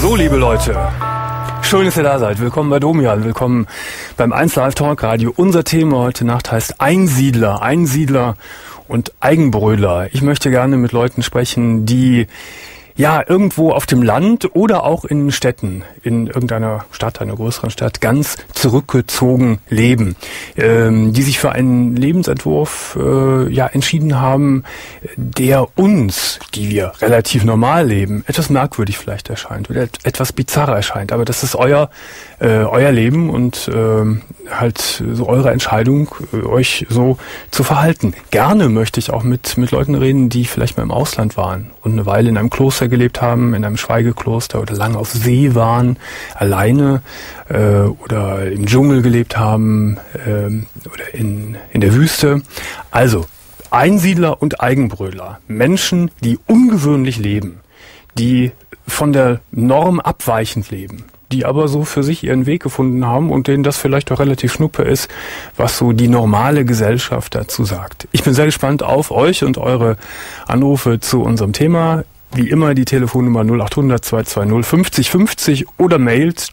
So, liebe Leute, schön, dass ihr da seid. Willkommen bei Domian, willkommen beim 1 Live Talk Radio. Unser Thema heute Nacht heißt Einsiedler und Eigenbrötler. Ich möchte gerne mit Leuten sprechen, die ja irgendwo auf dem Land oder auch in Städten, in irgendeiner Stadt, einer größeren Stadt, ganz zurückgezogen leben, die sich für einen Lebensentwurf entschieden haben, der uns, die wir relativ normal leben, etwas merkwürdig vielleicht erscheint oder etwas bizarr erscheint. Aber das ist euer Leben und halt so eure Entscheidung, euch so zu verhalten. Gerne möchte ich auch mit Leuten reden, die vielleicht mal im Ausland waren und eine Weile in einem Kloster gelebt haben, in einem Schweigekloster oder lange auf See waren, alleine oder im Dschungel gelebt haben oder in der Wüste. Also Einsiedler und Eigenbrötler, Menschen, die ungewöhnlich leben, die von der Norm abweichend leben, die aber so für sich ihren Weg gefunden haben und denen das vielleicht auch relativ schnuppe ist, was so die normale Gesellschaft dazu sagt. Ich bin sehr gespannt auf euch und eure Anrufe zu unserem Thema. Wie immer die Telefonnummer 0800 220 50 50 oder mailt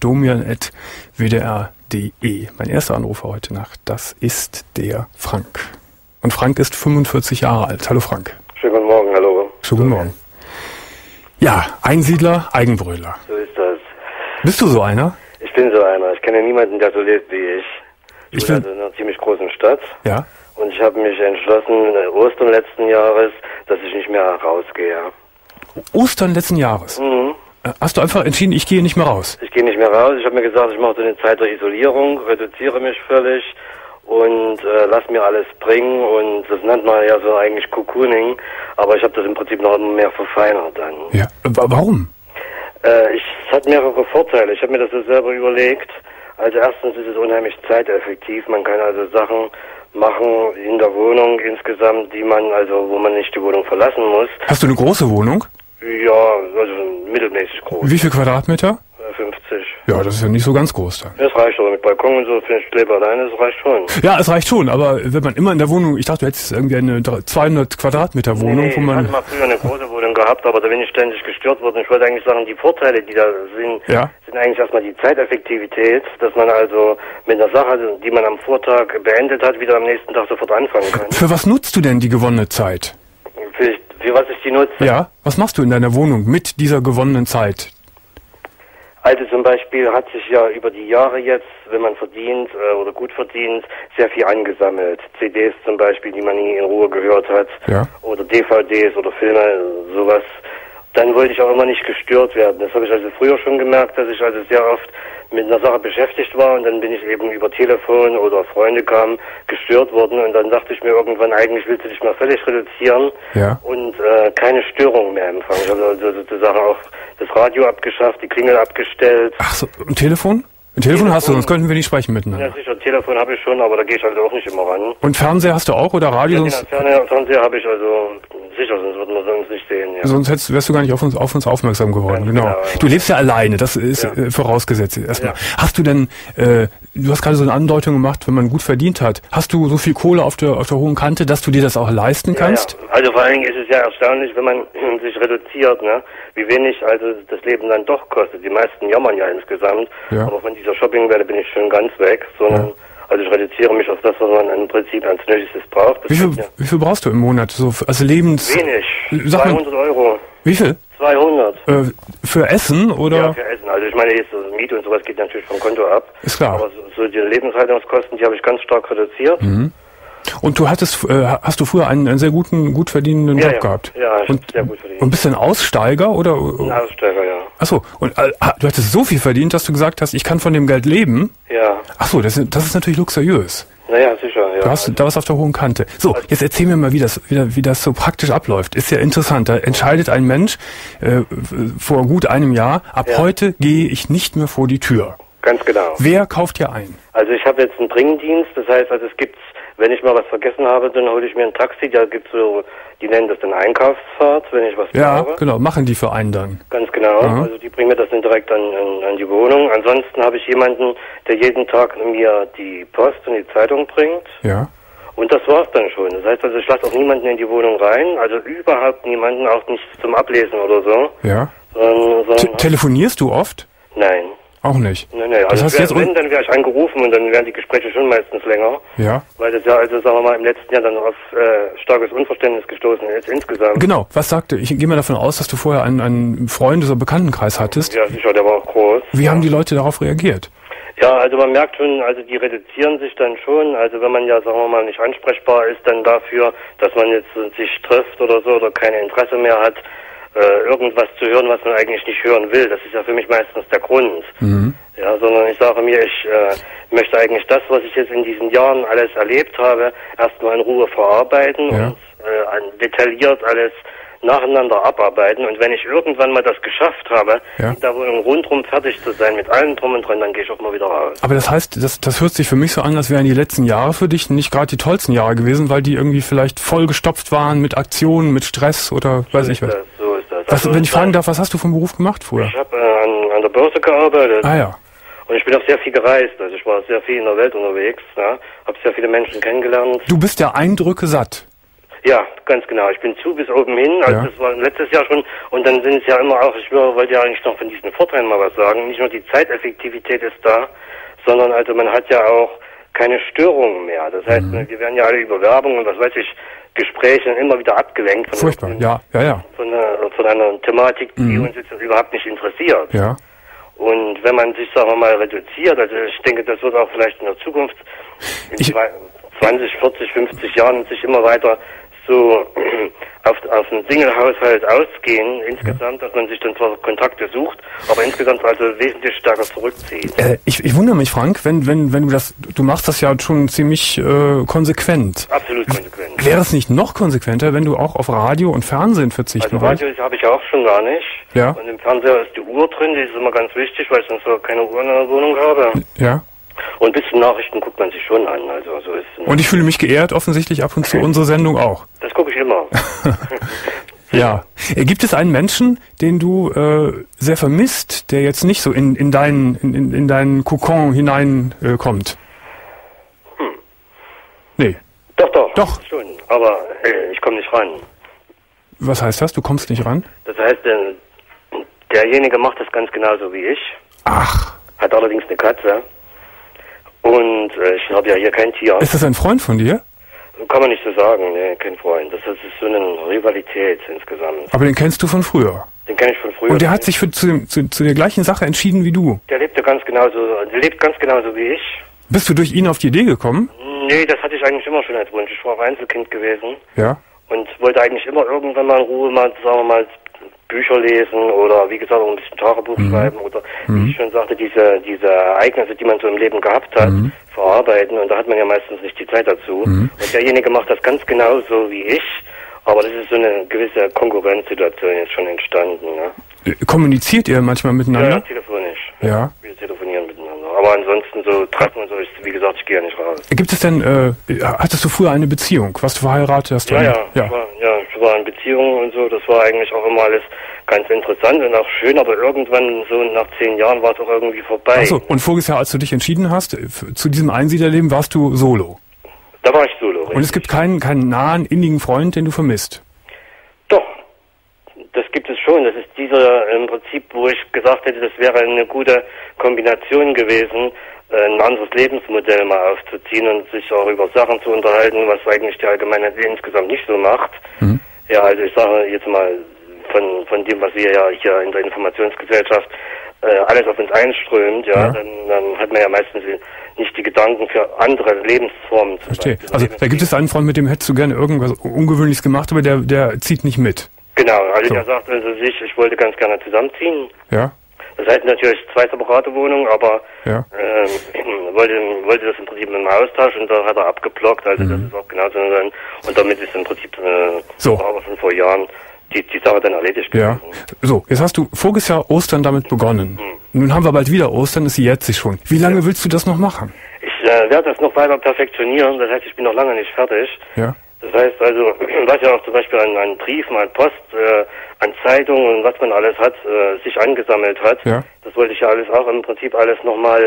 domian@wdr.de. Mein erster Anrufer heute Nacht, das ist der Frank. Und Frank ist 45 Jahre alt. Hallo Frank. Schönen guten Morgen, hallo. Schönen guten Morgen. Ja, Einsiedler, Eigenbrötler. So ist das. Bist du so einer? Ich bin so einer. Ich kenne niemanden, der so lebt wie ich. Ich bin also in einer ziemlich großen Stadt. Ja. Und ich habe mich entschlossen, Ostern letzten Jahres, dass ich nicht mehr rausgehe. Ostern letzten Jahres? Mhm. Hast du einfach entschieden, ich gehe nicht mehr raus? Ich gehe nicht mehr raus. Ich habe mir gesagt, ich mache so eine Zeit der Isolierung, reduziere mich völlig und lass mir alles bringen. Und das nennt man ja so eigentlich Cocooning. Aber ich habe das im Prinzip noch mehr verfeinert dann. Ja. Warum? Es hat mehrere Vorteile. Ich habe mir das so selber überlegt. Also erstens ist es unheimlich zeiteffektiv. Man kann also Sachen machen in der Wohnung insgesamt, wo man nicht die Wohnung verlassen muss. Hast du eine große Wohnung? Ja, also mittelmäßig groß. Wie viel Quadratmeter? 50. Ja, das ist ja nicht so ganz groß dann. Das reicht aber mit Balkon und so, finde ich, lebe alleine, das reicht schon. Ja, es reicht schon, aber wenn man immer in der Wohnung, ich dachte, du hättest irgendwie eine 200 Quadratmeter Wohnung, wo man... Ich hatte mal früher eine große Wohnung gehabt, aber da bin ich ständig gestört worden. Ich wollte eigentlich sagen, die Vorteile, die da sind, sind eigentlich erstmal die Zeiteffektivität, dass man also mit einer Sache, die man am Vortag beendet hat, wieder am nächsten Tag sofort anfangen kann. Für was nutzt du denn die gewonnene Zeit? Für was ich die nutze? Ja, was machst du in deiner Wohnung mit dieser gewonnenen Zeit? Also zum Beispiel hat sich ja über die Jahre jetzt, wenn man verdient oder gut verdient, sehr viel angesammelt. CDs zum Beispiel, die man nie in Ruhe gehört hat, oder DVDs oder Filme, sowas. Dann wollte ich auch immer nicht gestört werden. Das habe ich also früher schon gemerkt, dass ich also sehr oft mit einer Sache beschäftigt war und dann bin ich eben über Telefon oder Freunde kamen, gestört worden und dann dachte ich mir irgendwann, eigentlich willst du dich mal völlig reduzieren und keine Störung mehr empfangen. Ich habe also sozusagen auch das Radio abgeschafft, die Klingel abgestellt. Ach so, ein Telefon? Ein Telefon hast du, sonst könnten wir nicht sprechen miteinander. Ja sicher, Telefon habe ich schon, aber da gehe ich halt auch nicht immer ran. Und Fernseher hast du auch oder Radio? Ja, Fernseher habe ich also sicher, sonst würden wir uns nicht sehen. Ja. Sonst wärst du gar nicht auf uns aufmerksam geworden. Ja, genau. Du lebst ja alleine, das ist vorausgesetzt erstmal. Ja. Hast du denn, du hast gerade so eine Andeutung gemacht, wenn man gut verdient hat, hast du so viel Kohle auf der hohen Kante, dass du dir das auch leisten kannst? Ja. Also vor allen Dingen ist es ja erstaunlich, wenn man sich reduziert, ne? Wie wenig also das Leben dann doch kostet. Die meisten jammern ja insgesamt, aber von dieser Shoppingwelle bin ich schon ganz weg, sondern also ich reduziere mich auf das, was man im Prinzip als Nötigstes braucht. Wie viel brauchst du im Monat? So, also Wenig. 200 Euro. Wie viel? 200. Für Essen oder? Ja, für Essen. Also ich meine, jetzt so Miete und sowas geht natürlich vom Konto ab. Ist klar. Aber so die Lebenshaltungskosten, die habe ich ganz stark reduziert. Mhm. Und du hast du früher einen sehr gut verdienenden Job gehabt? Ja, ich habe sehr gut verdient. Und bist du ein Aussteiger oder? Ein Aussteiger, ja. Achso, und du hattest so viel verdient, dass du gesagt hast, ich kann von dem Geld leben? Ja. Achso, das ist natürlich luxuriös. Naja, sicher, ja. Du hast da was auf der hohen Kante. So, jetzt erzähl mir mal, wie das so praktisch abläuft. Ist ja interessant. Da entscheidet ein Mensch vor gut einem Jahr, ab heute gehe ich nicht mehr vor die Tür. Ganz genau. Wer kauft hier ein? Also ich habe jetzt einen Bringdienst, das heißt, also es gibt's, wenn ich mal was vergessen habe, dann hole ich mir ein Taxi, da gibt's so, die nennen das dann Einkaufsfahrt, wenn ich was brauche. Ja, genau, machen die für einen dann. Ganz genau, also die bringen mir das dann direkt an die Wohnung. Ansonsten habe ich jemanden, der jeden Tag mir die Post und die Zeitung bringt. Ja. Und das war's dann schon. Das heißt also, ich lasse auch niemanden in die Wohnung rein, also überhaupt niemanden, auch nicht zum Ablesen oder so. Ja. Telefonierst du oft? Nein. Auch nicht? Nein. Also das heißt dann wäre ich angerufen und dann wären die Gespräche schon meistens länger. Ja. Weil das ja, also sagen wir mal, im letzten Jahr dann auf starkes Unverständnis gestoßen ist insgesamt. Genau, was sagte? Ich gehe mal davon aus, dass du vorher einen Freundes- oder Bekanntenkreis hattest. Ja, sicher, der war auch groß. Wie haben die Leute darauf reagiert? Ja, also man merkt schon, also die reduzieren sich dann schon, also wenn man ja, sagen wir mal, nicht ansprechbar ist, dann dafür, dass man jetzt sich trifft oder so oder kein Interesse mehr hat, irgendwas zu hören, was man eigentlich nicht hören will. Das ist ja für mich meistens der Grund. Mhm. Ja, sondern ich sage mir, ich möchte eigentlich das, was ich jetzt in diesen Jahren alles erlebt habe, erstmal in Ruhe verarbeiten und detailliert alles nacheinander abarbeiten. Und wenn ich irgendwann mal das geschafft habe, in der Wohnung rundherum fertig zu sein, mit allem drum und dran, dann gehe ich auch mal wieder raus. Aber das heißt, das hört sich für mich so an, als wären die letzten Jahre für dich nicht gerade die tollsten Jahre gewesen, weil die irgendwie vielleicht vollgestopft waren mit Aktionen, mit Stress oder weiß ich was. So ist das. Also, wenn ich fragen darf, was hast du vom Beruf gemacht früher? Ich habe an der Börse gearbeitet. Ah ja. Und ich bin auch sehr viel gereist. Also ich war sehr viel in der Welt unterwegs. Ja? Habe sehr viele Menschen kennengelernt. Du bist ja Eindrücke satt. Ja, ganz genau. Ich bin zu bis oben hin. Also das war letztes Jahr schon. Und dann sind es ja immer auch, wollte ja eigentlich noch von diesen Vorteilen mal was sagen. Nicht nur die Zeiteffektivität ist da, sondern also man hat ja auch keine Störungen mehr. Das heißt, wir werden ja alle über Werbung und was weiß ich, Gespräche immer wieder abgelenkt. Furchtbar, ja. Von einer Thematik, die uns jetzt überhaupt nicht interessiert. Ja. Und wenn man sich, sagen wir mal, reduziert, also ich denke, das wird auch vielleicht in der Zukunft in 20, 40, 50 Jahren sich immer weiter so auf einen Single-Haushalt ausgehen, insgesamt, dass man sich dann zwar Kontakte sucht, aber insgesamt also wesentlich stärker zurückzieht. Ich wundere mich, Frank, wenn du machst das ja schon ziemlich konsequent. Absolut konsequent. Wäre es nicht noch konsequenter, wenn du auch auf Radio und Fernsehen verzichten wolltest? Also Radio habe ich auch schon gar nicht. Ja. Und im Fernseher ist die Uhr drin, die ist immer ganz wichtig, weil ich sonst so keine Uhr in der Wohnung habe. Ja. Und bis zu Nachrichten guckt man sich schon an, also so ist es. Und ich fühle mich geehrt, offensichtlich ab und zu unsere Sendung auch. Das gucke ich immer. Ja. Gibt es einen Menschen, den du sehr vermisst, der jetzt nicht so in deinen Kokon hineinkommt? Nee. Doch. Schon. Aber ich komme nicht ran. Was heißt das? Du kommst nicht ran? Das heißt, derjenige macht das ganz genauso wie ich. Ach. Hat allerdings eine Katze. Und ich habe ja hier kein Tier. Ist das ein Freund von dir? Kann man nicht so sagen, nee, kein Freund. Das ist so eine Rivalität insgesamt. Aber den kennst du von früher? Den kenne ich von früher. Und der hat sich zu der gleichen Sache entschieden wie du? Der lebt ganz genauso wie ich. Bist du durch ihn auf die Idee gekommen? Nee, das hatte ich eigentlich immer schon als Wunsch. Ich war auch Einzelkind gewesen. Ja. Und wollte eigentlich immer irgendwann mal in Ruhe mal, sagen wir mal, Bücher lesen oder wie gesagt auch ein bisschen Tagebuch schreiben oder wie ich schon sagte, diese Ereignisse, die man so im Leben gehabt hat, verarbeiten, und da hat man ja meistens nicht die Zeit dazu. Und derjenige macht das ganz genauso wie ich, aber das ist so eine gewisse Konkurrenzsituation jetzt schon entstanden. Ne? Kommuniziert ihr manchmal miteinander? Ja, telefonisch. Ja. Wir telefonieren miteinander. Aber ansonsten so treffen und so, wie gesagt, ich gehe ja nicht raus. Gibt es denn, hattest du früher eine Beziehung? Warst du verheiratet? Hast du ich war in Beziehungen und so, das war eigentlich auch immer alles ganz interessant und auch schön, aber irgendwann so nach 10 Jahren war es auch irgendwie vorbei. Achso, und voriges Jahr, als du dich entschieden hast, zu diesem Einsiedlerleben, warst du solo? Da war ich solo, richtig. Und es gibt keinen nahen, innigen Freund, den du vermisst? Doch, das gibt es schon. Das ist dieser im Prinzip, wo ich gesagt hätte, das wäre eine gute Kombination gewesen, ein anderes Lebensmodell mal aufzuziehen und sich auch über Sachen zu unterhalten, was eigentlich die Allgemeinheit insgesamt nicht so macht. Ja, also ich sage jetzt mal von dem, was wir ja hier in der Informationsgesellschaft alles auf uns einströmt, dann hat man ja meistens nicht die Gedanken für andere Lebensformen. Verstehe. Also da gibt es einen Freund, mit dem hättest du gerne irgendwas Ungewöhnliches gemacht, aber der zieht nicht mit. Genau, also der sagt also ich wollte ganz gerne zusammenziehen. Ja. Das heißt natürlich 2 separate Wohnungen, aber wollte das im Prinzip mit dem Austausch, und da hat er abgeblockt, also das ist auch genauso. Und damit ist im Prinzip aber schon vor Jahren die Sache dann erledigt gewesen. So, jetzt hast du voriges Jahr Ostern damit begonnen. Nun haben wir bald wieder Ostern, es jährt sich schon. Wie lange willst du das noch machen? Ich werde das noch weiter perfektionieren, das heißt, ich bin noch lange nicht fertig. Ja. Das heißt also, was ja auch zum Beispiel an Briefen, an Post, an Zeitungen und was man alles hat, sich angesammelt hat, das wollte ich ja alles auch im Prinzip alles nochmal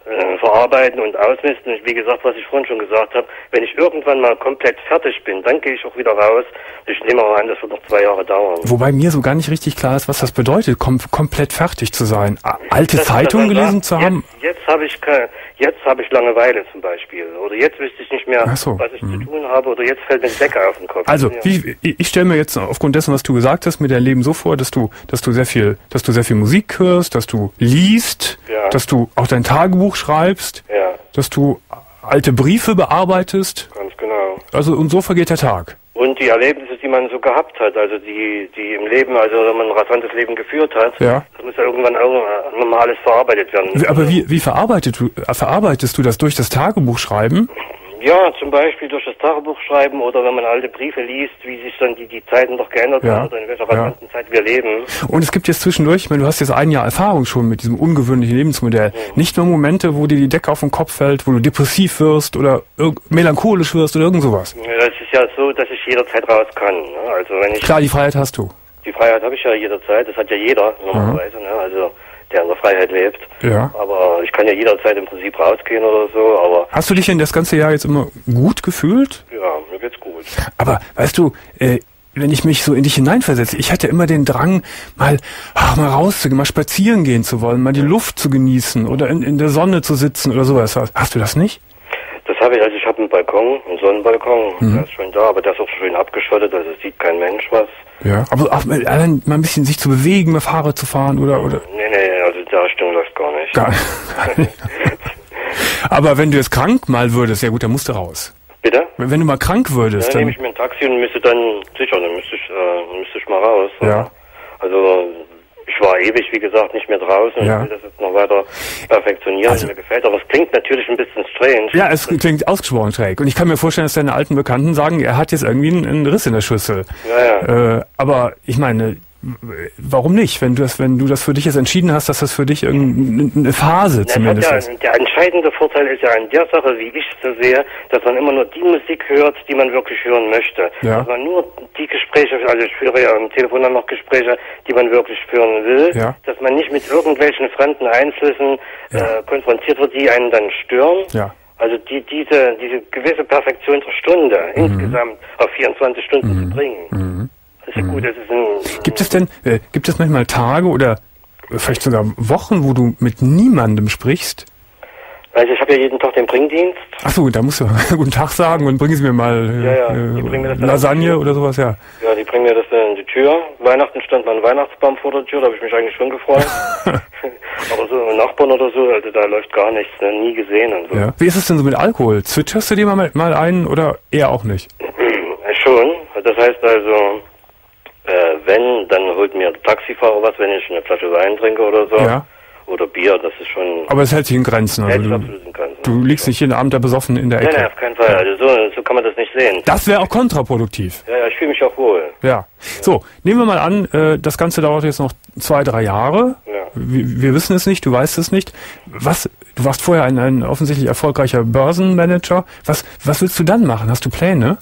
verarbeiten und ausmisten. Und wie gesagt, was ich vorhin schon gesagt habe, wenn ich irgendwann mal komplett fertig bin, dann gehe ich auch wieder raus. Ich nehme auch an, das wird noch 2 Jahre dauern. Wobei mir so gar nicht richtig klar ist, was das bedeutet, komplett fertig zu sein. Alte Zeitungen gelesen zu haben? Jetzt habe ich Langeweile zum Beispiel. Oder jetzt wüsste ich nicht mehr, was ich zu tun habe. Oder jetzt fällt mir die Decke auf den Kopf. Also, ich stelle mir jetzt aufgrund dessen, was du gesagt hast, mir dein Leben so vor, dass du sehr viel Musik hörst, dass du liest, dass du auch dein Tagebuch schreibst, dass du alte Briefe bearbeitest. Ganz genau. Also, und so vergeht der Tag. Und die Erlebnisse, die man so gehabt hat, also die im Leben, also wenn man ein rasantes Leben geführt hat, das muss ja irgendwann auch nochmal alles verarbeitet werden. Aber wie verarbeitest du das durch das Tagebuch schreiben? Ja, zum Beispiel durch das Tagebuch schreiben oder wenn man alte Briefe liest, wie sich dann die Zeiten doch geändert haben oder in welcher rasanten Zeit wir leben. Und es gibt jetzt zwischendurch, ich meine, du hast jetzt 1 Jahr Erfahrung schon mit diesem ungewöhnlichen Lebensmodell. Nicht nur Momente, wo dir die Decke auf den Kopf fällt, wo du depressiv wirst oder melancholisch wirst oder irgend sowas. Das ist ja so, dass ich jederzeit raus kann. Ne? Also wenn ich Klar, die Freiheit hast du. Die Freiheit habe ich ja jederzeit, das hat ja jeder normalerweise, ne? Also der in der Freiheit lebt. Ja. Aber ich kann ja jederzeit im Prinzip rausgehen oder so, aber... Hast du dich denn das ganze Jahr jetzt immer gut gefühlt? Ja, mir geht's gut. Aber, weißt du, wenn ich mich so in dich hineinversetze, ich hatte immer den Drang, mal rauszugehen, mal spazieren gehen zu wollen, mal die Luft zu genießen oder in der Sonne zu sitzen oder sowas. Hast du das nicht? Das habe ich, also ich habe einen Balkon, einen Sonnenbalkon, der ist schon da, aber der ist auch schön abgeschottet, also sieht kein Mensch was. Ja, aber auch mal ein bisschen sich zu bewegen, mal Fahrrad zu fahren oder? Nee, also in der Richtung läuft gar nicht. Gar nicht. Aber wenn du jetzt krank mal würdest, ja gut, dann musst du raus. Bitte? Wenn du mal krank würdest, dann nehme ich mir ein Taxi und müsste ich mal raus. Ja. Also ich war ewig, wie gesagt, nicht mehr draußen und ich will das jetzt noch weiter perfektionieren, also, mir gefällt. Aber es klingt natürlich ein bisschen strange. Ja, es klingt ausgesprochen schräg. Und ich kann mir vorstellen, dass deine alten Bekannten sagen, er hat jetzt irgendwie einen Riss in der Schüssel. Ja. Aber ich meine, warum nicht? Wenn du das für dich jetzt entschieden hast, dass das für dich irgendeine Phase zumindest ist. Der entscheidende Vorteil ist ja an der Sache, wie ich es so sehe, dass man immer nur die Musik hört, die man wirklich hören möchte. Ja. Dass man nur die Gespräche, also ich führe ja am Telefon dann noch Gespräche, die man wirklich führen will. Ja. Dass man nicht mit irgendwelchen fremden Einflüssen konfrontiert wird, die einen dann stören. Ja. Also diese gewisse Perfektion der Stunde insgesamt auf 24 Stunden zu bringen. Das ist gut, das ist Gibt es manchmal Tage oder vielleicht sogar Wochen, wo du mit niemandem sprichst? Also ich habe ja jeden Tag den Bringdienst. Ach so, da musst du guten Tag sagen und bringen sie mir mal Lasagne oder sowas, Ja, die bringen mir das dann in die Tür. Weihnachten stand mal ein Weihnachtsbaum vor der Tür, da habe ich mich eigentlich schon gefreut. Aber so Nachbarn oder so, also da läuft gar nichts, ne? Nie gesehen und so. Ja. Wie ist es denn so mit Alkohol? Zwitscherst du dir mal einen oder eher auch nicht? Schon, das heißt also... wenn, dann holt mir der Taxifahrer was, wenn ich eine Flasche Wein trinke oder so. Ja. Oder Bier, das ist schon... Aber es hält sich in Grenzen. Also du liegst nicht jeden Abend da besoffen in der Ecke. Nein, auf keinen Fall. Also so kann man das nicht sehen. Das wäre auch kontraproduktiv. Ja, ich fühle mich auch wohl. Ja. So, nehmen wir mal an, das Ganze dauert jetzt noch 2-3 Jahre. Ja. Wir wissen es nicht, du weißt es nicht. Du warst vorher ein offensichtlich erfolgreicher Börsenmanager. Was willst du dann machen? Hast du Pläne?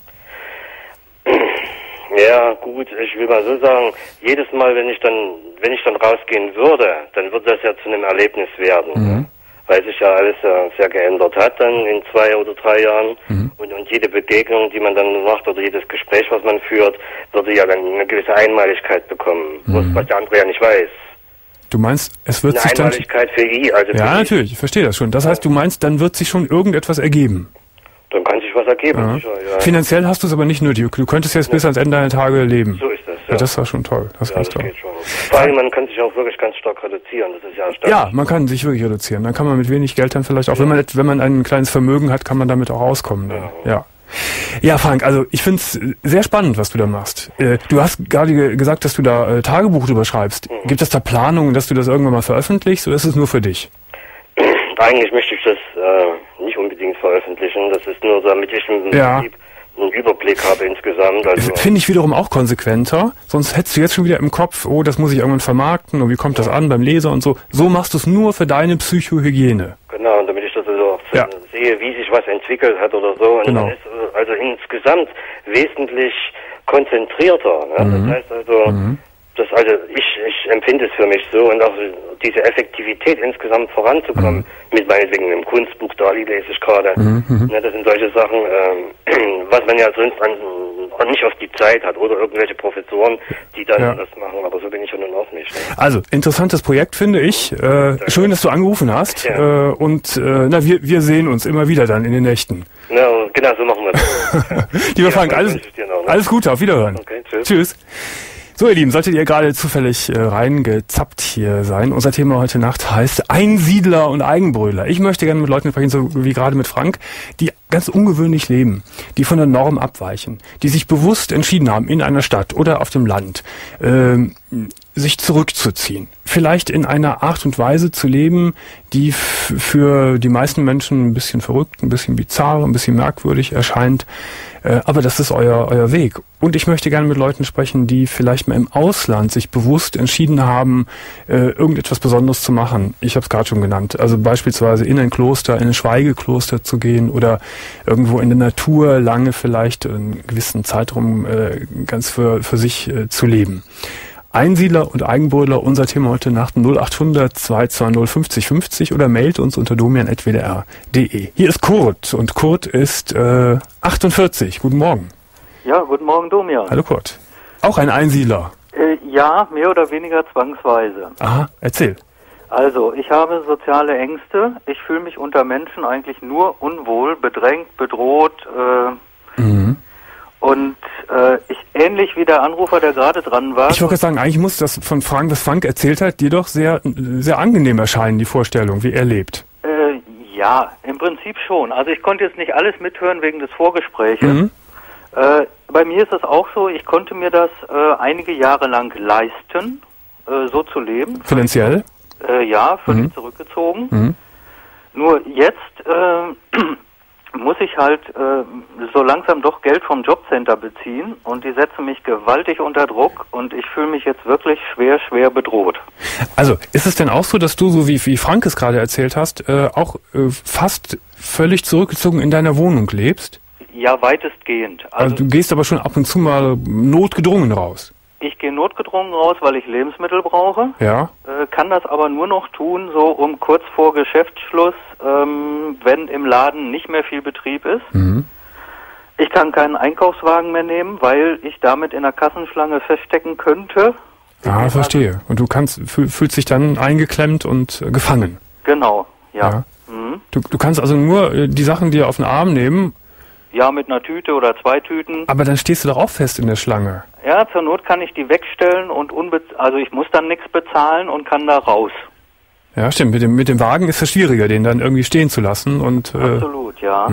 Ja, gut, ich will mal so sagen, jedes Mal, wenn ich dann rausgehen würde, dann würde das ja zu einem Erlebnis werden, weil sich ja alles sehr geändert hat dann in 2 oder 3 Jahren und jede Begegnung, die man dann macht oder jedes Gespräch, was man führt, würde ja dann eine gewisse Einmaligkeit bekommen, was der andere ja nicht weiß. Du meinst, es wird sich dann... Eine Einmaligkeit für ihn, also ja, natürlich, ich verstehe das schon. Das heißt, du meinst, dann wird sich schon irgendetwas ergeben. Dann kann sich was ergeben, sicher, ja. Finanziell hast du es aber nicht nötig. Du könntest jetzt bis ans Ende deiner Tage leben. So ist das, ja. Das war schon toll. Das geht schon. Vor allem, man kann sich auch wirklich ganz stark reduzieren. Das ist ja erstaunlich. Ja, man kann sich wirklich reduzieren. Dann kann man mit wenig Geld dann vielleicht auch, wenn man ein kleines Vermögen hat, kann man damit auch auskommen. Ja, Frank, also ich finde es sehr spannend, was du da machst. Du hast gerade gesagt, dass du da Tagebuch drüber schreibst. Gibt es da Planungen, dass du das irgendwann mal veröffentlichst oder ist es nur für dich? Eigentlich möchte ich das nicht unbedingt veröffentlichen. Das ist nur, damit ich im Prinzip einen Überblick habe insgesamt. Also finde ich wiederum auch konsequenter. Sonst hättest du jetzt schon wieder im Kopf, oh, das muss ich irgendwann vermarkten und wie kommt das an beim Leser und so. So machst du es nur für deine Psychohygiene. Genau, und damit ich das also auch sehe, wie sich was entwickelt hat oder so. Und man ist also insgesamt wesentlich konzentrierter. Ne? Das heißt also, Also ich empfinde es für mich so, und auch diese Effektivität insgesamt voranzukommen, mit meinetwegen einem Kunstbuch, Dali lese ich gerade. Ne, das sind solche Sachen, was man ja sonst nicht auf die Zeit hat, oder irgendwelche Professoren, die dann das machen, aber so bin ich ja nun auch nicht. Ne? Also, interessantes Projekt, finde ich. Schön, dass du angerufen hast. Ja. Und wir sehen uns immer wieder dann in den Nächten. Ja, genau, so machen wir das. Lieber Frank, alles Gute, auf Wiederhören. Okay, tschüss. Tschüss. So, ihr Lieben, solltet ihr gerade zufällig reingezappt hier sein. Unser Thema heute Nacht heißt Einsiedler und Eigenbrötler. Ich möchte gerne mit Leuten sprechen, so wie gerade mit Frank, die ganz ungewöhnlich leben, die von der Norm abweichen, die sich bewusst entschieden haben, in einer Stadt oder auf dem Land sich zurückzuziehen. Vielleicht in einer Art und Weise zu leben, die für die meisten Menschen ein bisschen verrückt, ein bisschen bizarr, ein bisschen merkwürdig erscheint. Aber das ist euer Weg. Und ich möchte gerne mit Leuten sprechen, die vielleicht mal im Ausland sich bewusst entschieden haben, irgendetwas Besonderes zu machen. Ich habe es gerade schon genannt. Also beispielsweise in ein Kloster, in ein Schweigekloster zu gehen oder irgendwo in der Natur lange vielleicht einen gewissen Zeitraum ganz für sich zu leben. Einsiedler und Eigenbrötler, unser Thema heute Nacht 0800 220 50 50 oder mailt uns unter domian@wdr.de. Hier ist Kurt und Kurt ist 48. Guten Morgen. Ja, guten Morgen, Domian. Hallo Kurt. Auch ein Einsiedler? Ja, mehr oder weniger zwangsweise. Aha, erzähl. Also, ich habe soziale Ängste. Ich fühle mich unter Menschen eigentlich nur unwohl, bedrängt, bedroht. Und ich, ähnlich wie der Anrufer, der gerade dran war... Ich wollte sagen, eigentlich muss das von Frank, was Frank erzählt hat, dir doch sehr, sehr angenehm erscheinen, die Vorstellung, wie er lebt. Ja, im Prinzip schon. Also ich konnte jetzt nicht alles mithören wegen des Vorgespräches. Bei mir ist es auch so, ich konnte mir das einige Jahre lang leisten, so zu leben. Finanziell? Ja, völlig zurückgezogen. Nur jetzt muss ich halt so langsam doch Geld vom Jobcenter beziehen und die setzen mich gewaltig unter Druck und ich fühle mich jetzt wirklich schwer bedroht. Also ist es denn auch so, dass du, so wie Frank es gerade erzählt hast, auch fast völlig zurückgezogen in deiner Wohnung lebst? Ja, weitestgehend. Also du gehst aber schon ab und zu mal notgedrungen raus? Ich gehe notgedrungen raus, weil ich Lebensmittel brauche. Ja. Kann das aber nur noch tun, so um kurz vor Geschäftsschluss, wenn im Laden nicht mehr viel Betrieb ist. Ich kann keinen Einkaufswagen mehr nehmen, weil ich damit in der Kassenschlange feststecken könnte. Ah, verstehe. Und du fühlst dich dann eingeklemmt und gefangen. Genau, ja. Du kannst also nur die Sachen dir auf den Arm nehmen. Ja, mit einer Tüte oder 2 Tüten. Aber dann stehst du doch auch fest in der Schlange. Ja, zur Not kann ich die wegstellen und also ich muss dann nichts bezahlen und kann da raus. Ja, stimmt. Mit dem Wagen ist es schwieriger, den dann irgendwie stehen zu lassen. Und, absolut, ja.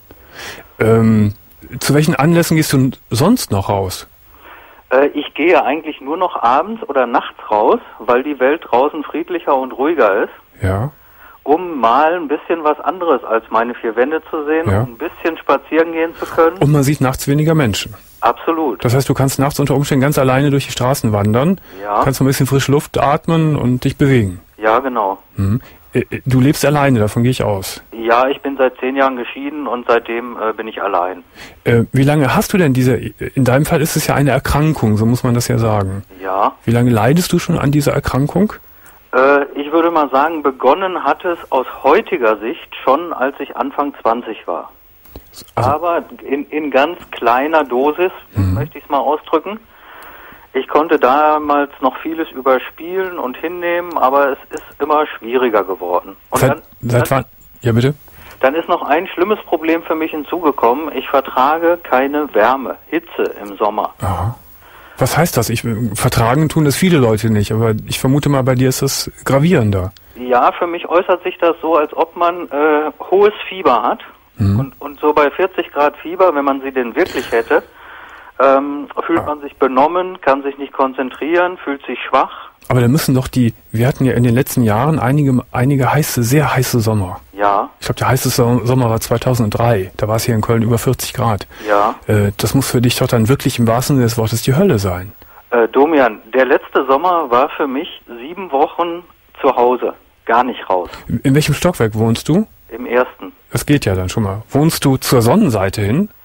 Zu welchen Anlässen gehst du sonst noch raus? Ich gehe eigentlich nur noch abends oder nachts raus, weil die Welt draußen friedlicher und ruhiger ist. Ja. Um mal ein bisschen was anderes als meine 4 Wände zu sehen, ja. Um ein bisschen spazieren gehen zu können. Und man sieht nachts weniger Menschen. Absolut. Das heißt, du kannst nachts unter Umständen ganz alleine durch die Straßen wandern, kannst ein bisschen frische Luft atmen und dich bewegen. Ja, genau. Du lebst alleine, davon gehe ich aus. Ja, ich bin seit 10 Jahren geschieden und seitdem bin ich allein. Wie lange hast du denn in deinem Fall ist es ja eine Erkrankung, so muss man das ja sagen. Ja. Wie lange leidest du schon an dieser Erkrankung? Ich würde mal sagen, begonnen hat es aus heutiger Sicht schon, als ich Anfang 20 war. Also, aber in ganz kleiner Dosis, möchte ich es mal ausdrücken. Ich konnte damals noch vieles überspielen und hinnehmen, aber es ist immer schwieriger geworden. Und seit wann? Ja, bitte? Dann ist noch ein schlimmes Problem für mich hinzugekommen. Ich vertrage keine Wärme, Hitze im Sommer. Aha. Was heißt das? Vertragen tun das viele Leute nicht, aber ich vermute mal, bei dir ist das gravierender. Ja, für mich äußert sich das so, als ob man hohes Fieber hat. Und so bei 40 Grad Fieber, wenn man sie denn wirklich hätte, fühlt man sich benommen, kann sich nicht konzentrieren, fühlt sich schwach. Aber da müssen doch wir hatten ja in den letzten Jahren einige sehr heiße Sommer. Ja. Ich glaube, der heißeste Sommer war 2003. Da war es hier in Köln über 40 Grad. Ja. Das muss für dich doch dann wirklich im wahrsten Sinne des Wortes die Hölle sein. Domian, der letzte Sommer war für mich 7 Wochen zu Hause. Gar nicht raus. In welchem Stockwerk wohnst du? Im 1. Das geht ja dann schon mal. Wohnst du zur Sonnenseite hin?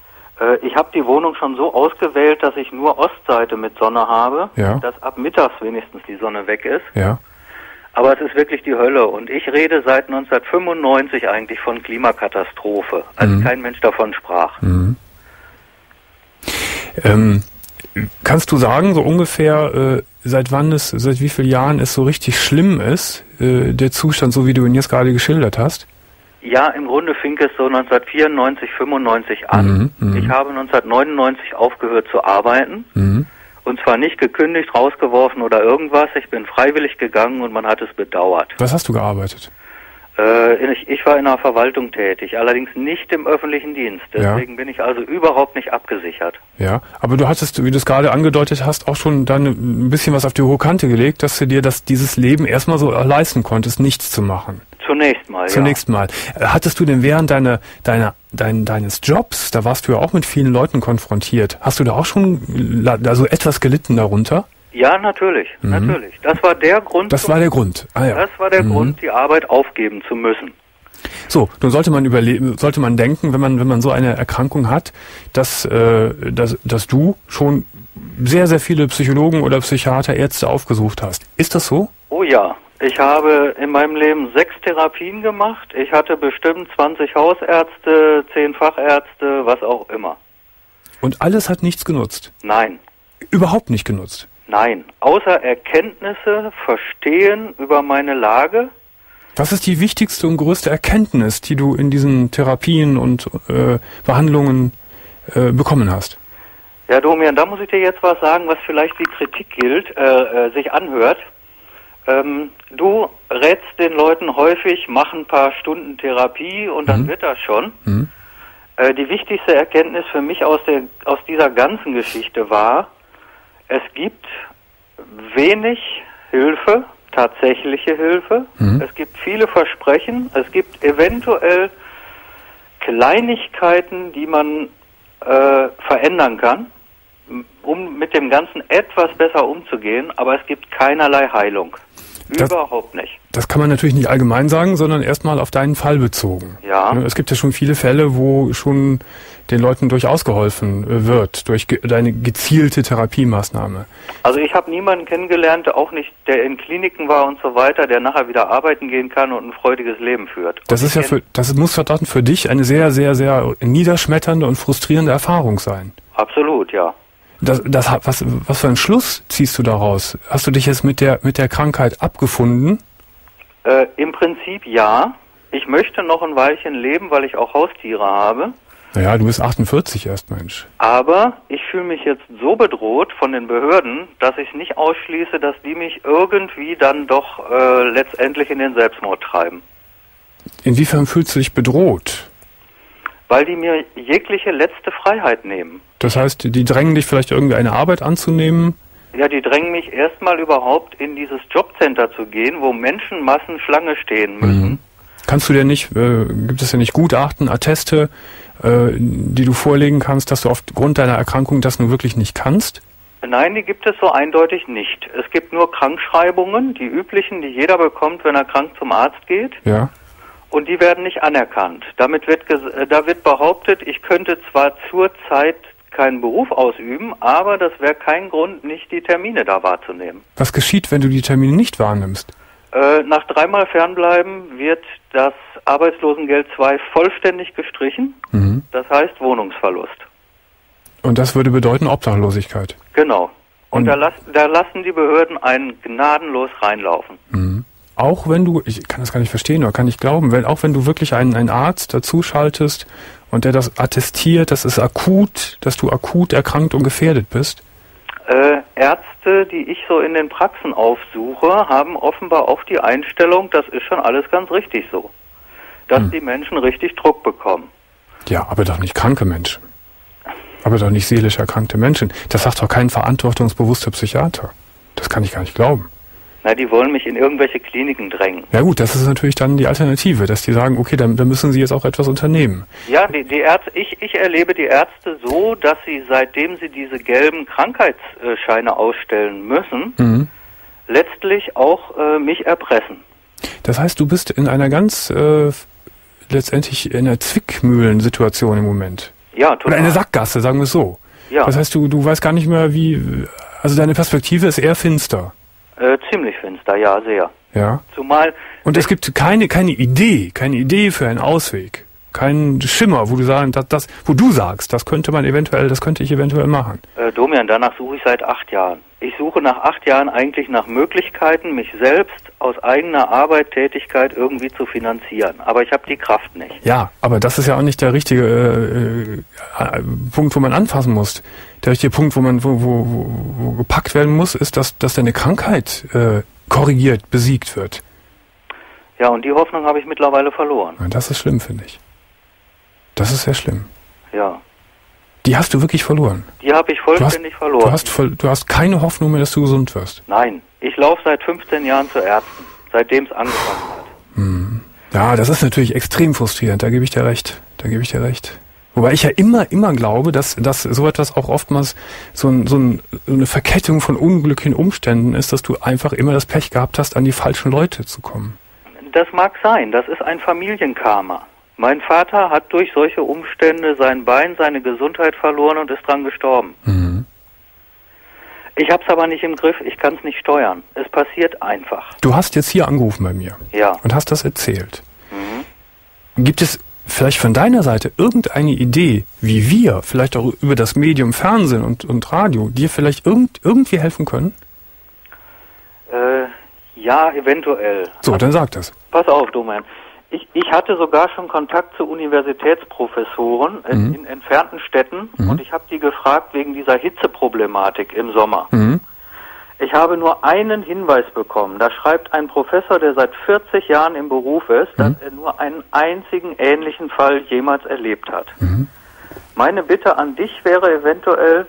Ich habe die Wohnung schon so ausgewählt, dass ich nur Ostseite mit Sonne habe, dass ab mittags wenigstens die Sonne weg ist. Ja. Aber es ist wirklich die Hölle. Und ich rede seit 1995 eigentlich von Klimakatastrophe, als kein Mensch davon sprach. Kannst du sagen, so ungefähr, seit wie vielen Jahren es so richtig schlimm ist, der Zustand, so wie du ihn jetzt gerade geschildert hast? Ja, im Grunde fing es so 1994, 95 an. Ich habe 1999 aufgehört zu arbeiten. Und zwar nicht gekündigt, rausgeworfen oder irgendwas. Ich bin freiwillig gegangen und man hat es bedauert. Was hast du gearbeitet? Ich war in der Verwaltung tätig, allerdings nicht im öffentlichen Dienst. Deswegen bin ich also überhaupt nicht abgesichert. Ja, aber du hattest, wie du es gerade angedeutet hast, auch schon dann ein bisschen was auf die hohe Kante gelegt, dass du dir dieses Leben erstmal so leisten konntest, nichts zu machen. Zunächst mal. Hattest du denn während deines Jobs, da warst du ja auch mit vielen Leuten konfrontiert, hast du da auch schon also etwas gelitten darunter? Ja, natürlich. Das war der Grund. Das war der Grund. Ah, ja. Das war der Grund, die Arbeit aufgeben zu müssen. So, nun sollte man denken, wenn man so eine Erkrankung hat, dass du schon sehr, sehr viele Psychologen oder Psychiater, Ärzte aufgesucht hast. Ist das so? Oh ja. Ich habe in meinem Leben 6 Therapien gemacht. Ich hatte bestimmt 20 Hausärzte, 10 Fachärzte, was auch immer. Und alles hat nichts genutzt? Nein. Überhaupt nicht genutzt? Nein. Außer Erkenntnisse, Verstehen über meine Lage. Was ist die wichtigste und größte Erkenntnis, die du in diesen Therapien und Behandlungen bekommen hast? Ja, Domian, da muss ich dir jetzt was sagen, was vielleicht wie Kritik gilt, sich anhört. Du rätst den Leuten häufig, mach ein paar Stunden Therapie und dann wird das schon. Die wichtigste Erkenntnis für mich aus dieser ganzen Geschichte war, es gibt wenig Hilfe, tatsächliche Hilfe. Es gibt viele Versprechen. Es gibt eventuell Kleinigkeiten, die man verändern kann, um mit dem Ganzen etwas besser umzugehen, aber es gibt keinerlei Heilung. Überhaupt nicht. Das kann man natürlich nicht allgemein sagen, sondern erstmal auf deinen Fall bezogen. Ja. Es gibt ja schon viele Fälle, wo schon den Leuten durchaus geholfen wird, durch deine gezielte Therapiemaßnahme. Also ich habe niemanden kennengelernt, auch nicht, der in Kliniken war und so weiter, der nachher wieder arbeiten gehen kann und ein freudiges Leben führt. Das muss verdammt für dich eine sehr, sehr, sehr niederschmetternde und frustrierende Erfahrung sein. Absolut, ja. Was für einen Schluss ziehst du daraus? Hast du dich jetzt mit der Krankheit abgefunden? Im Prinzip ja. Ich möchte noch ein Weilchen leben, weil ich auch Haustiere habe. Naja, du bist 48 erst, Mensch. Aber ich fühle mich jetzt so bedroht von den Behörden, dass ich nicht ausschließe, dass die mich irgendwie dann doch letztendlich in den Selbstmord treiben. Inwiefern fühlst du dich bedroht? Weil die mir jegliche letzte Freiheit nehmen. Das heißt, die drängen dich vielleicht irgendeine Arbeit anzunehmen? Ja, die drängen mich erstmal überhaupt in dieses Jobcenter zu gehen, wo Menschenmassen Schlange stehen müssen. Kannst du dir nicht, gibt es ja nicht Gutachten, Atteste, die du vorlegen kannst, dass du aufgrund deiner Erkrankung das nun wirklich nicht kannst? Nein, die gibt es so eindeutig nicht. Es gibt nur Krankschreibungen, die üblichen, die jeder bekommt, wenn er krank zum Arzt geht. Ja. Und die werden nicht anerkannt. Da wird behauptet, ich könnte zwar zurzeit keinen Beruf ausüben, aber das wäre kein Grund, nicht die Termine da wahrzunehmen. Was geschieht, wenn du die Termine nicht wahrnimmst? Nach 3-mal Fernbleiben wird das Arbeitslosengeld II vollständig gestrichen. Das heißt Wohnungsverlust. Und das würde bedeuten Obdachlosigkeit? Genau. Und da lassen die Behörden einen gnadenlos reinlaufen. Auch wenn du, ich kann das gar nicht verstehen oder kann nicht glauben, auch wenn du wirklich einen Arzt dazu schaltest und der das attestiert, dass du akut erkrankt und gefährdet bist? Ärzte, die ich so in den Praxen aufsuche, haben offenbar auch die Einstellung, das ist schon alles ganz richtig so. Dass die Menschen richtig Druck bekommen. Ja, aber doch nicht kranke Menschen. Aber doch nicht seelisch erkrankte Menschen. Das sagt doch kein verantwortungsbewusster Psychiater. Das kann ich gar nicht glauben. Na, die wollen mich in irgendwelche Kliniken drängen. Ja gut, das ist natürlich dann die Alternative, dass die sagen, okay, dann müssen sie jetzt auch etwas unternehmen. Ja, die Ärzte, ich erlebe die Ärzte so, dass sie, seitdem sie diese gelben Krankheitsscheine ausstellen müssen, letztlich auch mich erpressen. Das heißt, du bist in einer ganz letztendlich in einer Zwickmühlensituation im Moment. Ja, total. Oder eine Sackgasse, sagen wir es so. Ja. Das heißt, du weißt gar nicht mehr, wie... Also deine Perspektive ist eher finster. Ziemlich finster, ja, sehr. Ja. Zumal... Und es gibt keine Idee für einen Ausweg. Kein Schimmer, wo du sagst, das könnte ich eventuell machen. Domian, danach suche ich seit 8 Jahren. Ich suche nach 8 Jahren eigentlich nach Möglichkeiten, mich selbst aus eigener Arbeit, Tätigkeit irgendwie zu finanzieren. Aber ich habe die Kraft nicht. Ja, aber das ist ja auch nicht der richtige Punkt, wo man anfassen muss. Der richtige Punkt, wo gepackt werden muss, ist, dass deine Krankheit korrigiert, besiegt wird. Ja, und die Hoffnung habe ich mittlerweile verloren. Und das ist schlimm, finde ich. Das ist sehr schlimm. Ja. Die hast du wirklich verloren? Die habe ich vollständig verloren. Du hast keine Hoffnung mehr, dass du gesund wirst? Nein. Ich laufe seit 15 Jahren zu Ärzten, seitdem es angefangen hat. Hm. Ja, das ist natürlich extrem frustrierend, da gebe ich dir recht. Wobei ich ja immer glaube, dass so etwas auch oftmals so eine Verkettung von unglücklichen Umständen ist, dass du einfach immer das Pech gehabt hast, an die falschen Leute zu kommen. Das mag sein, das ist ein Familienkarma. Mein Vater hat durch solche Umstände sein Bein, seine Gesundheit verloren und ist dran gestorben. Mhm. Ich hab's aber nicht im Griff, ich kann's nicht steuern. Es passiert einfach. Du hast jetzt hier angerufen bei mir. Ja. Und hast das erzählt. Mhm. Gibt es vielleicht von deiner Seite irgendeine Idee, wie wir, vielleicht auch über das Medium Fernsehen und Radio, dir vielleicht irgendwie helfen können? Ja, eventuell. So, dann sag das. Pass auf, Domian. Ich hatte sogar schon Kontakt zu Universitätsprofessoren in entfernten Städten und ich habe die gefragt wegen dieser Hitzeproblematik im Sommer. Mhm. Ich habe nur einen Hinweis bekommen. Da schreibt ein Professor, der seit 40 Jahren im Beruf ist, dass er nur einen einzigen ähnlichen Fall jemals erlebt hat. Mhm. Meine Bitte an dich wäre eventuell,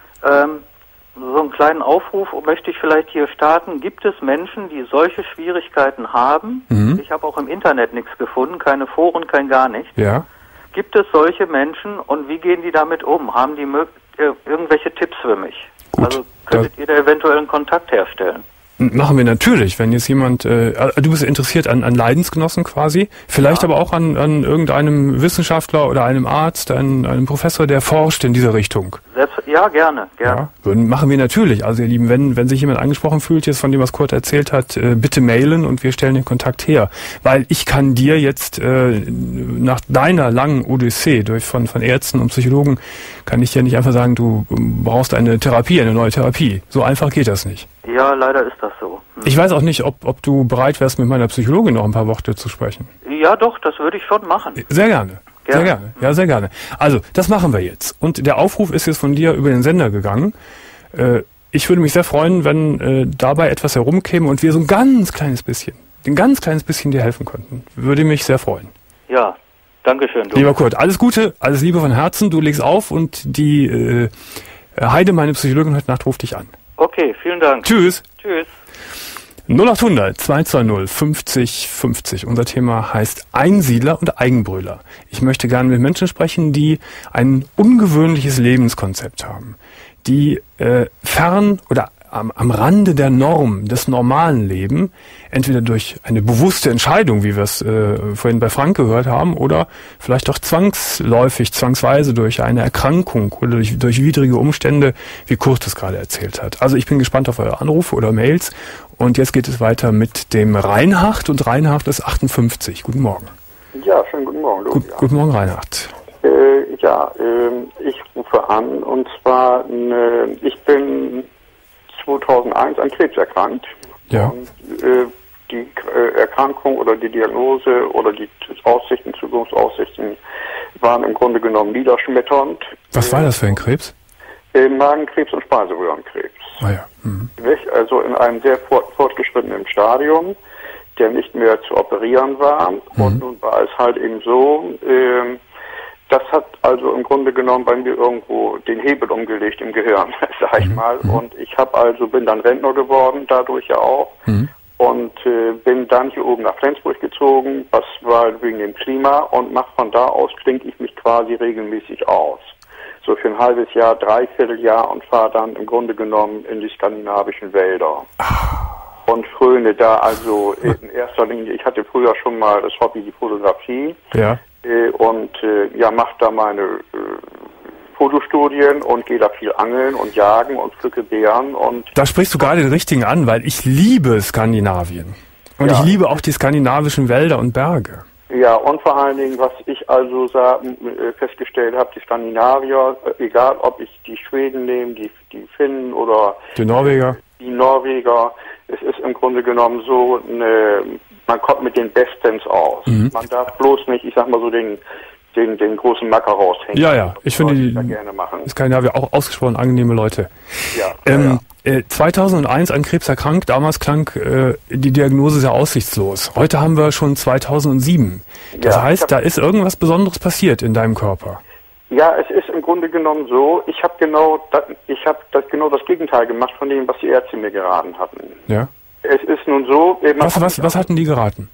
so einen kleinen Aufruf möchte ich vielleicht hier starten. Gibt es Menschen, die solche Schwierigkeiten haben? Mhm. Ich habe auch im Internet nichts gefunden, keine Foren, kein gar nichts. Ja. Gibt es solche Menschen und wie gehen die damit um? Haben die irgendwelche Tipps für mich? Gut, also könntet ihr da eventuell einen Kontakt herstellen? Machen wir natürlich, wenn jetzt jemand, du bist interessiert an Leidensgenossen quasi, vielleicht aber auch an irgendeinem Wissenschaftler oder einem Arzt, einem Professor, der forscht in dieser Richtung. Ja, gerne. Ja, machen wir natürlich. Also ihr Lieben, wenn sich jemand angesprochen fühlt, jetzt von dem, was Kurt erzählt hat, bitte mailen und wir stellen den Kontakt her. Weil ich kann dir jetzt nach deiner langen Odyssee von Ärzten und Psychologen, kann ich dir nicht einfach sagen, du brauchst eine neue Therapie. So einfach geht das nicht. Ja, leider ist das so. Ich weiß auch nicht, ob du bereit wärst, mit meiner Psychologin noch ein paar Worte zu sprechen. Ja, doch, das würde ich schon machen. Sehr gerne. Sehr gerne. Ja, sehr gerne. Also, das machen wir jetzt. Und der Aufruf ist jetzt von dir über den Sender gegangen. Ich würde mich sehr freuen, wenn dabei etwas herumkäme und wir so ein ganz kleines bisschen dir helfen könnten. Würde mich sehr freuen. Ja, danke schön. Lieber Kurt, alles Gute, alles Liebe von Herzen. Du legst auf und die Heide, meine Psychologin, heute Nacht ruft dich an. Okay, vielen Dank. Tschüss. Tschüss. 0800 220 50 50. Unser Thema heißt Einsiedler und Eigenbrüller. Ich möchte gerne mit Menschen sprechen, die ein ungewöhnliches Lebenskonzept haben, die fern oder am Rande der Norm, des normalen Leben, entweder durch eine bewusste Entscheidung, wie wir es vorhin bei Frank gehört haben, oder vielleicht auch zwangsweise durch eine Erkrankung oder durch widrige Umstände, wie Kurt es gerade erzählt hat. Also ich bin gespannt auf eure Anrufe oder Mails und jetzt geht es weiter mit dem Reinhard und Reinhard ist 58. Guten Morgen. Ja, schönen guten Morgen. Guten Morgen, Reinhard. Ich rufe an und zwar, ich bin 2001 an Krebs erkrankt. Ja. Und, die Erkrankung oder die Diagnose oder die Zukunftsaussichten waren im Grunde genommen niederschmetternd. Was war das für ein Krebs? Magenkrebs und Speiseröhrenkrebs. Ah ja. Mhm. Also in einem sehr fortgeschrittenen Stadium, der nicht mehr zu operieren war. Mhm. Und nun war es halt eben so, das hat also im Grunde genommen bei mir irgendwo den Hebel umgelegt im Gehirn, sag ich mal. Und ich bin dann Rentner geworden, dadurch ja auch. Mhm. Und bin dann hier oben nach Flensburg gezogen, was war wegen dem Klima und von da aus klinke ich mich quasi regelmäßig aus. So für ein halbes Jahr, dreiviertel Jahr und fahre dann im Grunde genommen in die skandinavischen Wälder. Und fröne da also in erster Linie, ich hatte früher schon mal das Hobby, die Fotografie. Ja. und mache da meine Fotostudien und gehe da viel angeln und jagen und pflücke Beeren. Und da sprichst du gerade den richtigen an, weil ich liebe Skandinavien. Und ich liebe auch die skandinavischen Wälder und Berge. Ja, und vor allen Dingen, was ich also festgestellt habe, die Skandinavier, egal ob ich die Schweden nehme, die Finnen oder die Norweger, es ist im Grunde genommen so, man kommt mit den Bestens aus. Man darf bloß nicht, ich sag mal so, den großen Macker raushängen. Ja, ich finde die gerne machen. Skandinavier auch ausgesprochen angenehme Leute. 2001 an Krebs erkrankt, damals klang die Diagnose sehr aussichtslos. Heute haben wir schon 2007. Das heißt, da ist irgendwas Besonderes passiert in deinem Körper. Ja, es ist im Grunde genommen so, ich habe genau das Gegenteil gemacht von dem, was die Ärzte mir geraten hatten. Ja. Es ist nun so... Was hatten die geraten?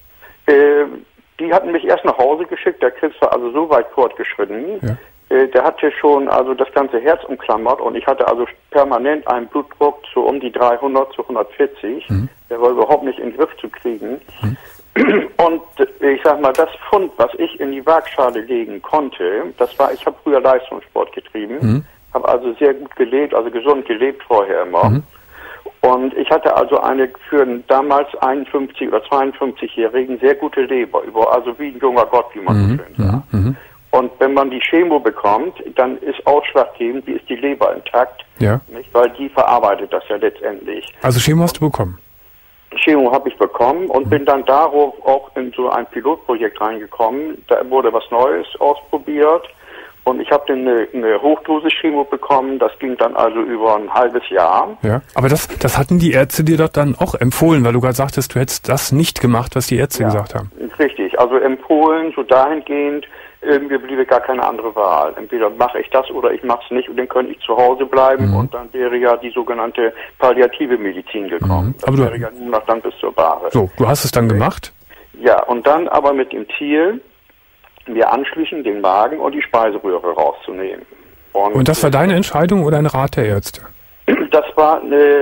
Die hatten mich erst nach Hause geschickt, der Krebs war also so weit fortgeschritten. Ja. Der hatte schon also das ganze Herz umklammert und ich hatte also permanent einen Blutdruck so um die 300 zu 140. Der war überhaupt nicht in den Griff zu kriegen. Und ich sag mal, das Pfund, was ich in die Waagschale legen konnte, ich habe früher Leistungssport getrieben, habe also sehr gut gelebt, also gesund gelebt vorher immer. Und ich hatte also für einen damals 51- oder 52-Jährigen sehr gute Leber, also wie ein junger Gott, wie man so schön sagt. Und wenn man die Chemo bekommt, dann ist ausschlaggebend, wie ist die Leber intakt, nicht? Weil die verarbeitet das ja letztendlich. Also Chemo hast du bekommen? Chemo habe ich bekommen und bin dann darauf auch in so ein Pilotprojekt reingekommen. Da wurde was Neues ausprobiert und ich habe dann eine Hochdosis-Chemo bekommen. Das ging dann also über ein halbes Jahr. Ja, aber das hatten die Ärzte dir doch dann auch empfohlen, weil du gerade sagtest, du hättest das nicht gemacht, was die Ärzte gesagt haben. Richtig, also empfohlen, so dahingehend, mir bliebe gar keine andere Wahl. Entweder mache ich das oder ich mache es nicht und dann könnte ich zu Hause bleiben und dann wäre ja die sogenannte palliative Medizin gekommen. Das wäre ja nur noch dann bis zur Bahre. So, du hast es dann gemacht? Ja, und dann aber mit dem Ziel, mir anschließend den Magen und die Speiseröhre rauszunehmen. Und das war deine Entscheidung oder ein Rat der Ärzte? Das war,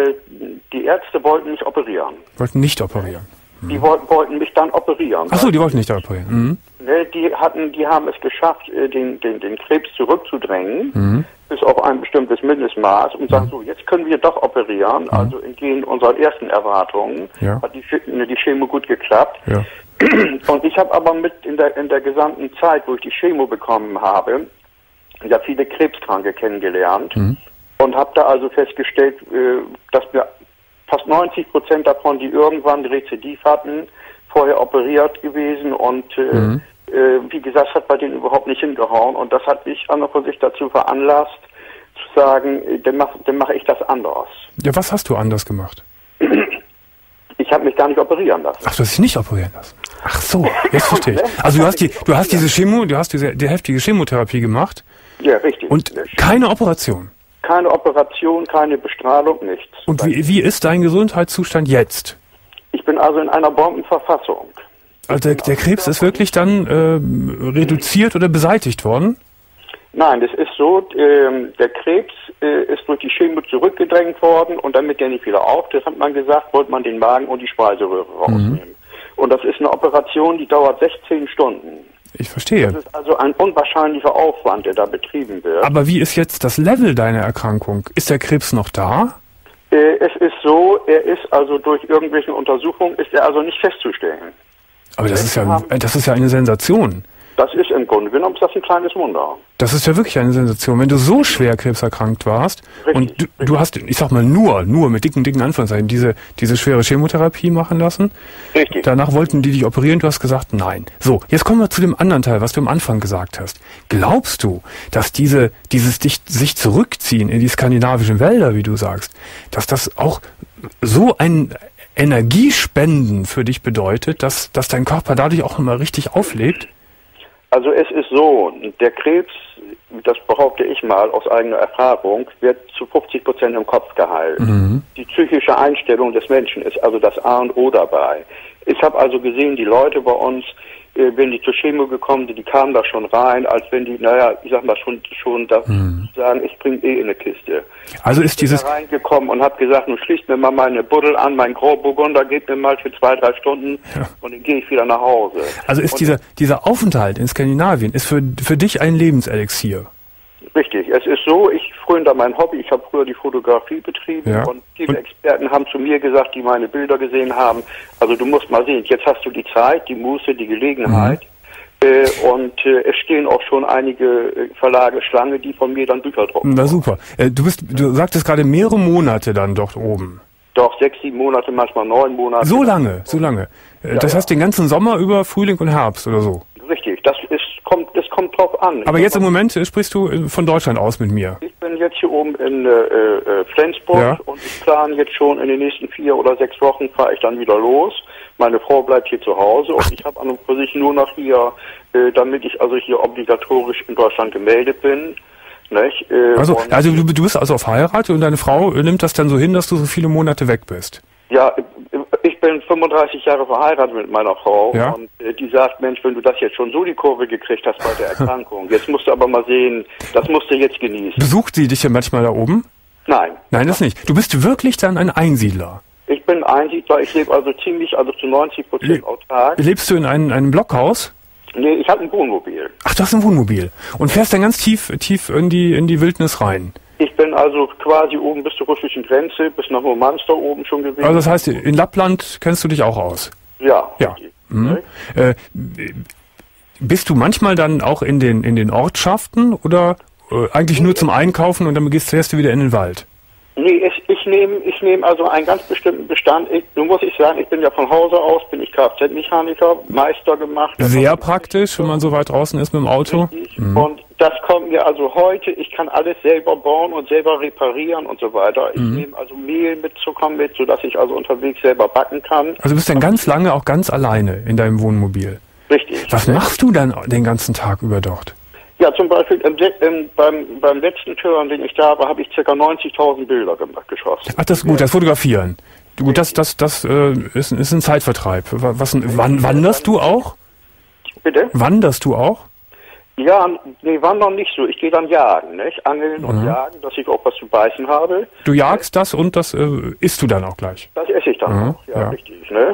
die Ärzte wollten mich operieren. Wollten nicht operieren? Die wollten mich dann operieren. Ach so, die wollten nicht operieren. Die haben es geschafft, den Krebs zurückzudrängen, bis auf ein bestimmtes Mindestmaß und sagen so, jetzt können wir doch operieren. Also entgegen unseren ersten Erwartungen hat die Chemo gut geklappt. Ja. Und ich habe aber in der gesamten Zeit, wo ich die Chemo bekommen habe, ja viele Krebskranke kennengelernt und habe da also festgestellt, dass mir fast 90% davon, die irgendwann Rezidiv hatten, vorher operiert gewesen und wie gesagt, hat bei denen überhaupt nicht hingehauen und das hat mich an und für sich dazu veranlasst, zu sagen, dann mache ich das anders. Ja, was hast du anders gemacht? Ich habe mich gar nicht operieren lassen. Ach, du hast dich nicht operieren lassen? Ach so, jetzt verstehe ich. Also du hast diese heftige Chemotherapie gemacht? Ja, richtig. Und keine Operation? Keine Operation, keine Bestrahlung, nichts. Und wie ist dein Gesundheitszustand jetzt? Ich bin also in einer Bombenverfassung. Also der Krebs ist wirklich dann reduziert oder beseitigt worden? Nein, das ist so, der Krebs ist durch die Chemo zurückgedrängt worden und damit der nicht wieder auftritt, hat man gesagt, wollte man den Magen und die Speiseröhre rausnehmen. Und das ist eine Operation, die dauert 16 Stunden. Ich verstehe. Das ist also ein unwahrscheinlicher Aufwand, der da betrieben wird. Aber wie ist jetzt das Level deiner Erkrankung? Ist der Krebs noch da? Es ist so, er ist also durch irgendwelche Untersuchungen, ist er also nicht festzustellen. Aber das ist ja eine Sensation. Das ist im Grunde genommen ein kleines Wunder. Das ist ja wirklich eine Sensation. Wenn du so schwer krebserkrankt warst und du hast, ich sag mal nur mit dicken Anführungszeichen, diese schwere Chemotherapie machen lassen. Richtig. Danach wollten die dich operieren, du hast gesagt, nein. So, jetzt kommen wir zu dem anderen Teil, was du am Anfang gesagt hast. Glaubst du, dass dieses sich zurückziehen in die skandinavischen Wälder, wie du sagst, dass das auch so ein Energiespenden für dich bedeutet, dass dein Körper dadurch auch nochmal richtig auflebt? Also es ist so, der Krebs, das behaupte ich mal aus eigener Erfahrung, wird zu 50% im Kopf geheilt. Die psychische Einstellung des Menschen ist also das A und O dabei. Ich habe also gesehen, die Leute bei uns, wenn die zur Chemo gekommen sind, die kamen da schon rein, als wenn die, ich sag mal, schon da sagen, ich bringe in eine Kiste. Also ist dieses... Ich bin da reingekommen und habe gesagt, nun schließt mir mal meine Buddel an, mein Grauburgunder, gebt mir mal für 2-3 Stunden und dann gehe ich wieder nach Hause. Also ist dieser Aufenthalt in Skandinavien ist für dich ein Lebenselixier? Richtig, es ist so, ich fröne da mein Hobby, ich habe früher die Fotografie betrieben und viele Experten haben zu mir gesagt, die meine Bilder gesehen haben, also du musst mal sehen, jetzt hast du die Zeit, die Muße, die Gelegenheit und es stehen auch schon einige Verlage Schlange, die von mir dann Bücher drucken. Na super, du sagtest gerade mehrere Monate dann dort oben. Doch, 6-7 Monate, manchmal 9 Monate. So lange. Das heißt den ganzen Sommer über Frühling und Herbst oder so? Richtig, das kommt drauf an. Aber jetzt im Moment sprichst du von Deutschland aus mit mir. Ich bin jetzt hier oben in Flensburg und ich plane jetzt schon in den nächsten 4 oder 6 Wochen fahre ich dann wieder los. Meine Frau bleibt hier zu Hause und ich habe an und für sich nur noch hier, damit ich also hier obligatorisch in Deutschland gemeldet bin. Nicht? Also du bist also verheiratet und deine Frau nimmt das dann so hin, dass du so viele Monate weg bist? Ja, ich bin 35 Jahre verheiratet mit meiner Frau und die sagt, Mensch, wenn du das jetzt schon so die Kurve gekriegt hast bei der Erkrankung, jetzt musst du aber mal sehen, das musst du jetzt genießen. Besucht sie dich ja manchmal da oben? Nein. Nein, das nicht. Du bist wirklich dann ein Einsiedler? Ich bin Einsiedler, ich lebe also zu 90% autark. Lebst du in einem Blockhaus? Nee, ich habe ein Wohnmobil. Ach, du hast ein Wohnmobil. Und fährst dann ganz tief in die Wildnis rein? Ich bin also quasi oben bis zur russischen Grenze, bis nach Murmansk da oben schon gewesen. Also das heißt, in Lappland kennst du dich auch aus? Ja. Bist du manchmal dann auch in den Ortschaften oder eigentlich nur zum Einkaufen und dann fährst du wieder in den Wald? Nee, ich nehme also einen ganz bestimmten Bestand. Nun muss ich sagen, ich bin ja von Hause aus, bin ich Kfz-Mechaniker, Meister gemacht. Sehr praktisch, wenn man so weit draußen ist mit dem Auto. Und das kommt mir also heute, ich kann alles selber bauen und selber reparieren und so weiter. Ich nehme also Mehl mit Zucker mit, sodass ich also unterwegs selber backen kann. Also du bist dann ganz lange auch ganz alleine in deinem Wohnmobil? Richtig. Was machst du dann den ganzen Tag über dort? Ja, zum Beispiel beim letzten Turn, den ich da war, habe ich ca. 90.000 Bilder geschossen. Ach, das ist gut, das Fotografieren. Gut, das ist ein Zeitvertreib. Wanderst du auch? Bitte? Wanderst du auch? Ja, nee, wandern nicht so. Ich gehe dann jagen, nicht? Angeln und jagen, dass ich auch was zu beißen habe. Du jagst das und das isst du dann auch gleich? Das esse ich dann auch, ja, richtig, ne?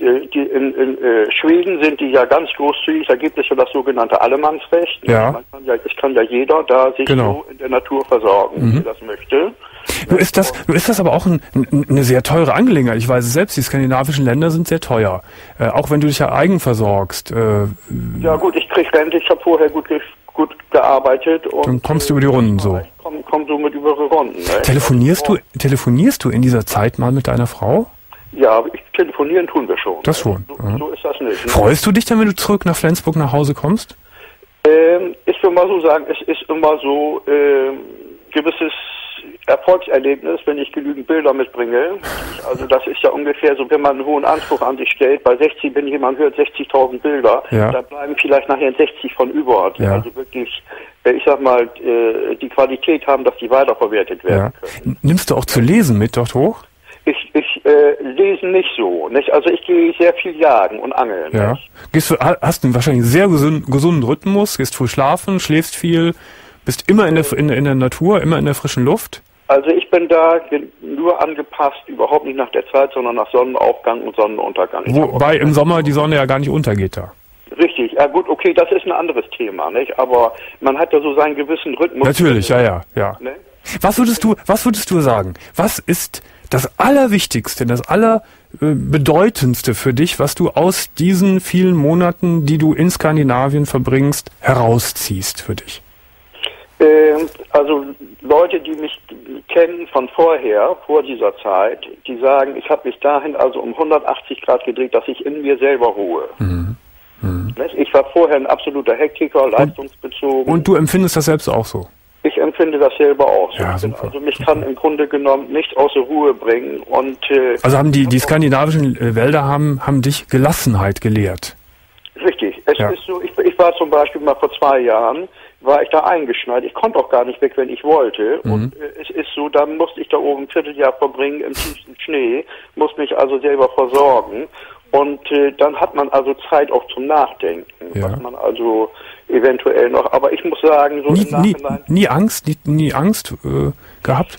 In Schweden sind die ja ganz großzügig, da gibt es ja das sogenannte Allemannsrecht. Ja. Es kann ja jeder da sich so in der Natur versorgen, wie er das möchte. Nur ist das aber auch eine sehr teure Angelegenheit. Ich weiß es selbst, die skandinavischen Länder sind sehr teuer. Auch wenn du dich ja eigen versorgst. Ja gut, ich krieg Rente, ich habe vorher gut gearbeitet. Und dann kommst du über die Runden so. Ich komm so mit über die Runden. Ne? Telefonierst du in dieser Zeit mal mit deiner Frau? Ja, telefonieren tun wir schon. Das schon. So ist das nicht. Ne? Freust du dich dann, wenn du zurück nach Flensburg nach Hause kommst? Ich will mal so sagen, es ist immer so gewisses Erfolgserlebnis, wenn ich genügend Bilder mitbringe. Also das ist ja ungefähr so, wenn man einen hohen Anspruch an sich stellt. Bei 60, wenn jemand hört 60.000 Bilder, da bleiben vielleicht nachher 60 von über. Die also wirklich, ich sag mal, die Qualität haben, dass die weiterverwertet werden können. Nimmst du auch zu lesen mit dort hoch? Ich lese nicht so, nicht? Also ich gehe sehr viel jagen und angeln. Ja. Hast du wahrscheinlich einen sehr gesunden Rhythmus, gehst früh schlafen, schläfst viel, bist immer in der Natur, immer in der frischen Luft? Also ich bin da nur angepasst, überhaupt nicht nach der Zeit, sondern nach Sonnenaufgang und Sonnenuntergang. Wobei im Sommer die Sonne ja gar nicht untergeht da. Richtig, ja gut, okay, das ist ein anderes Thema, nicht? Aber man hat ja so seinen gewissen Rhythmus. Natürlich, ja. Ne? Was würdest du sagen? Was ist das Allerwichtigste, das Allerbedeutendste für dich, was du aus diesen vielen Monaten, die du in Skandinavien verbringst, herausziehst für dich? Also Leute, die mich kennen von vor dieser Zeit, die sagen, ich habe mich dahin also um 180 Grad gedreht, dass ich in mir selber ruhe. Ich war vorher ein absoluter Hektiker, leistungsbezogen. Und du empfindest das selbst auch so? Ich empfinde das selber auch so. Ja, super. Also mich kann im Grunde genommen nichts außer Ruhe bringen. Und also haben die skandinavischen Wälder haben dich Gelassenheit gelehrt? Richtig. Es ist so, ich war zum Beispiel mal vor 2 Jahren, war ich da eingeschneit. Ich konnte auch gar nicht weg, wenn ich wollte. Und es ist so, dann musste ich da oben ein Vierteljahr verbringen im tiefsten Schnee, musste mich also selber versorgen. Und dann hat man also Zeit auch zum Nachdenken, was man also eventuell noch, aber ich muss sagen, so im Nachhinein... Nie Angst gehabt?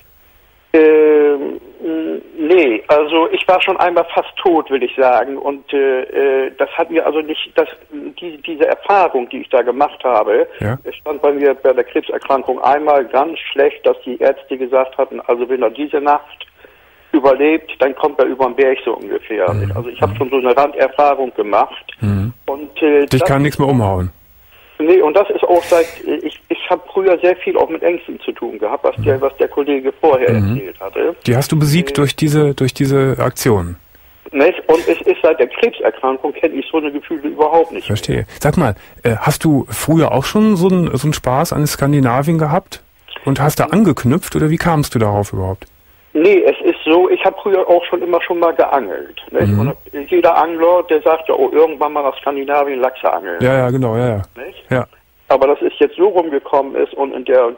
Nee, also ich war schon einmal fast tot, will ich sagen, und das hat mir also nicht, diese Erfahrung, die ich da gemacht habe, stand bei mir bei der Krebserkrankung einmal ganz schlecht, dass die Ärzte gesagt hatten, also wenn er diese Nacht überlebt, dann kommt er über den Berg so ungefähr. Also ich habe schon so eine Randerfahrung gemacht. Und dich kann nichts mehr umhauen. Nee, und das ist auch ich habe früher sehr viel auch mit Ängsten zu tun gehabt, was der Kollege vorher erzählt hatte. Die hast du besiegt durch diese Aktion. Nicht? Und es ist seit der Krebserkrankung, kenne ich so eine Gefühle überhaupt nicht. Verstehe. Sag mal, hast du früher auch schon so einen Spaß an Skandinavien gehabt? Und hast da angeknüpft oder wie kamst du darauf überhaupt? Nee, es ist so, ich habe früher auch schon mal geangelt. Nicht? Und jeder Angler, der sagt ja, irgendwann mal nach Skandinavien Lachse angeln. Ja, genau, Nicht? Ja. Aber dass es jetzt so rumgekommen ist und in der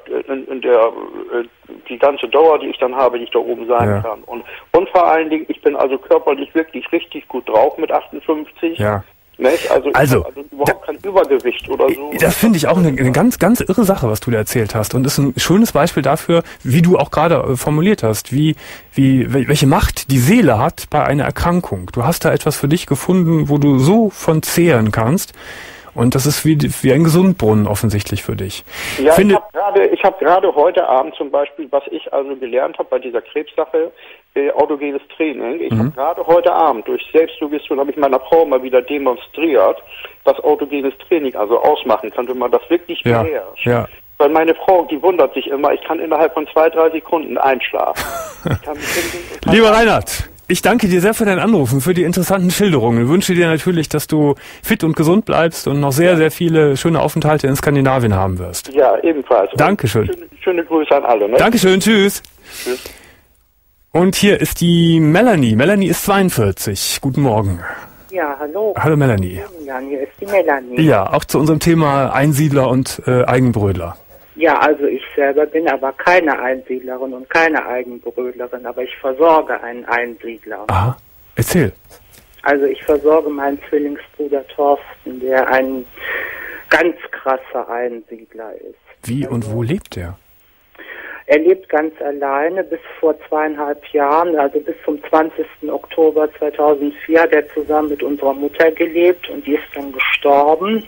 die ganze Dauer, die ich dann habe, die ich da oben sein kann. Und vor allen Dingen, ich bin also körperlich wirklich richtig gut drauf mit 58. Ja. Nicht? Also überhaupt kein Übergewicht oder so. Das finde ich auch eine ganz, ganz irre Sache, was du da erzählt hast. Und ist ein schönes Beispiel dafür, wie du auch gerade formuliert hast, welche Macht die Seele hat bei einer Erkrankung. Du hast da etwas für dich gefunden, wo du so von zehren kannst. Und das ist wie ein Gesundbrunnen offensichtlich für dich. Ja, ich habe gerade heute Abend zum Beispiel, was ich also gelernt habe bei dieser Krebssache, autogenes Training. Ich habe gerade heute Abend durch Selbstsuggestion, habe ich meiner Frau mal wieder demonstriert, was autogenes Training also ausmachen kann, wenn man das wirklich beherrscht. Ja. Weil meine Frau, die wundert sich immer, ich kann innerhalb von 2-3 Sekunden einschlafen. Lieber Reinhard, ich danke dir sehr für deinen Anruf und für die interessanten Schilderungen. Ich wünsche dir natürlich, dass du fit und gesund bleibst und noch sehr, sehr viele schöne Aufenthalte in Skandinavien haben wirst. Ja, ebenfalls. Dankeschön. Schöne Grüße an alle. Ne? Dankeschön, tschüss. Tschüss. Und hier ist die Melanie. Melanie ist 42. Guten Morgen. Ja, hallo. Hallo Melanie. Ja, hier ist die Melanie. Ja, auch zu unserem Thema Einsiedler und Eigenbrödler. Ja, also ich selber bin aber keine Einsiedlerin und keine Eigenbrödlerin, aber ich versorge einen Einsiedler. Aha, erzähl. Also ich versorge meinen Zwillingsbruder Thorsten, der ein ganz krasser Einsiedler ist. Wie und wo lebt er? Er lebt ganz alleine bis vor 2,5 Jahren, also bis zum 20. Oktober 2004 hat er zusammen mit unserer Mutter gelebt und die ist dann gestorben.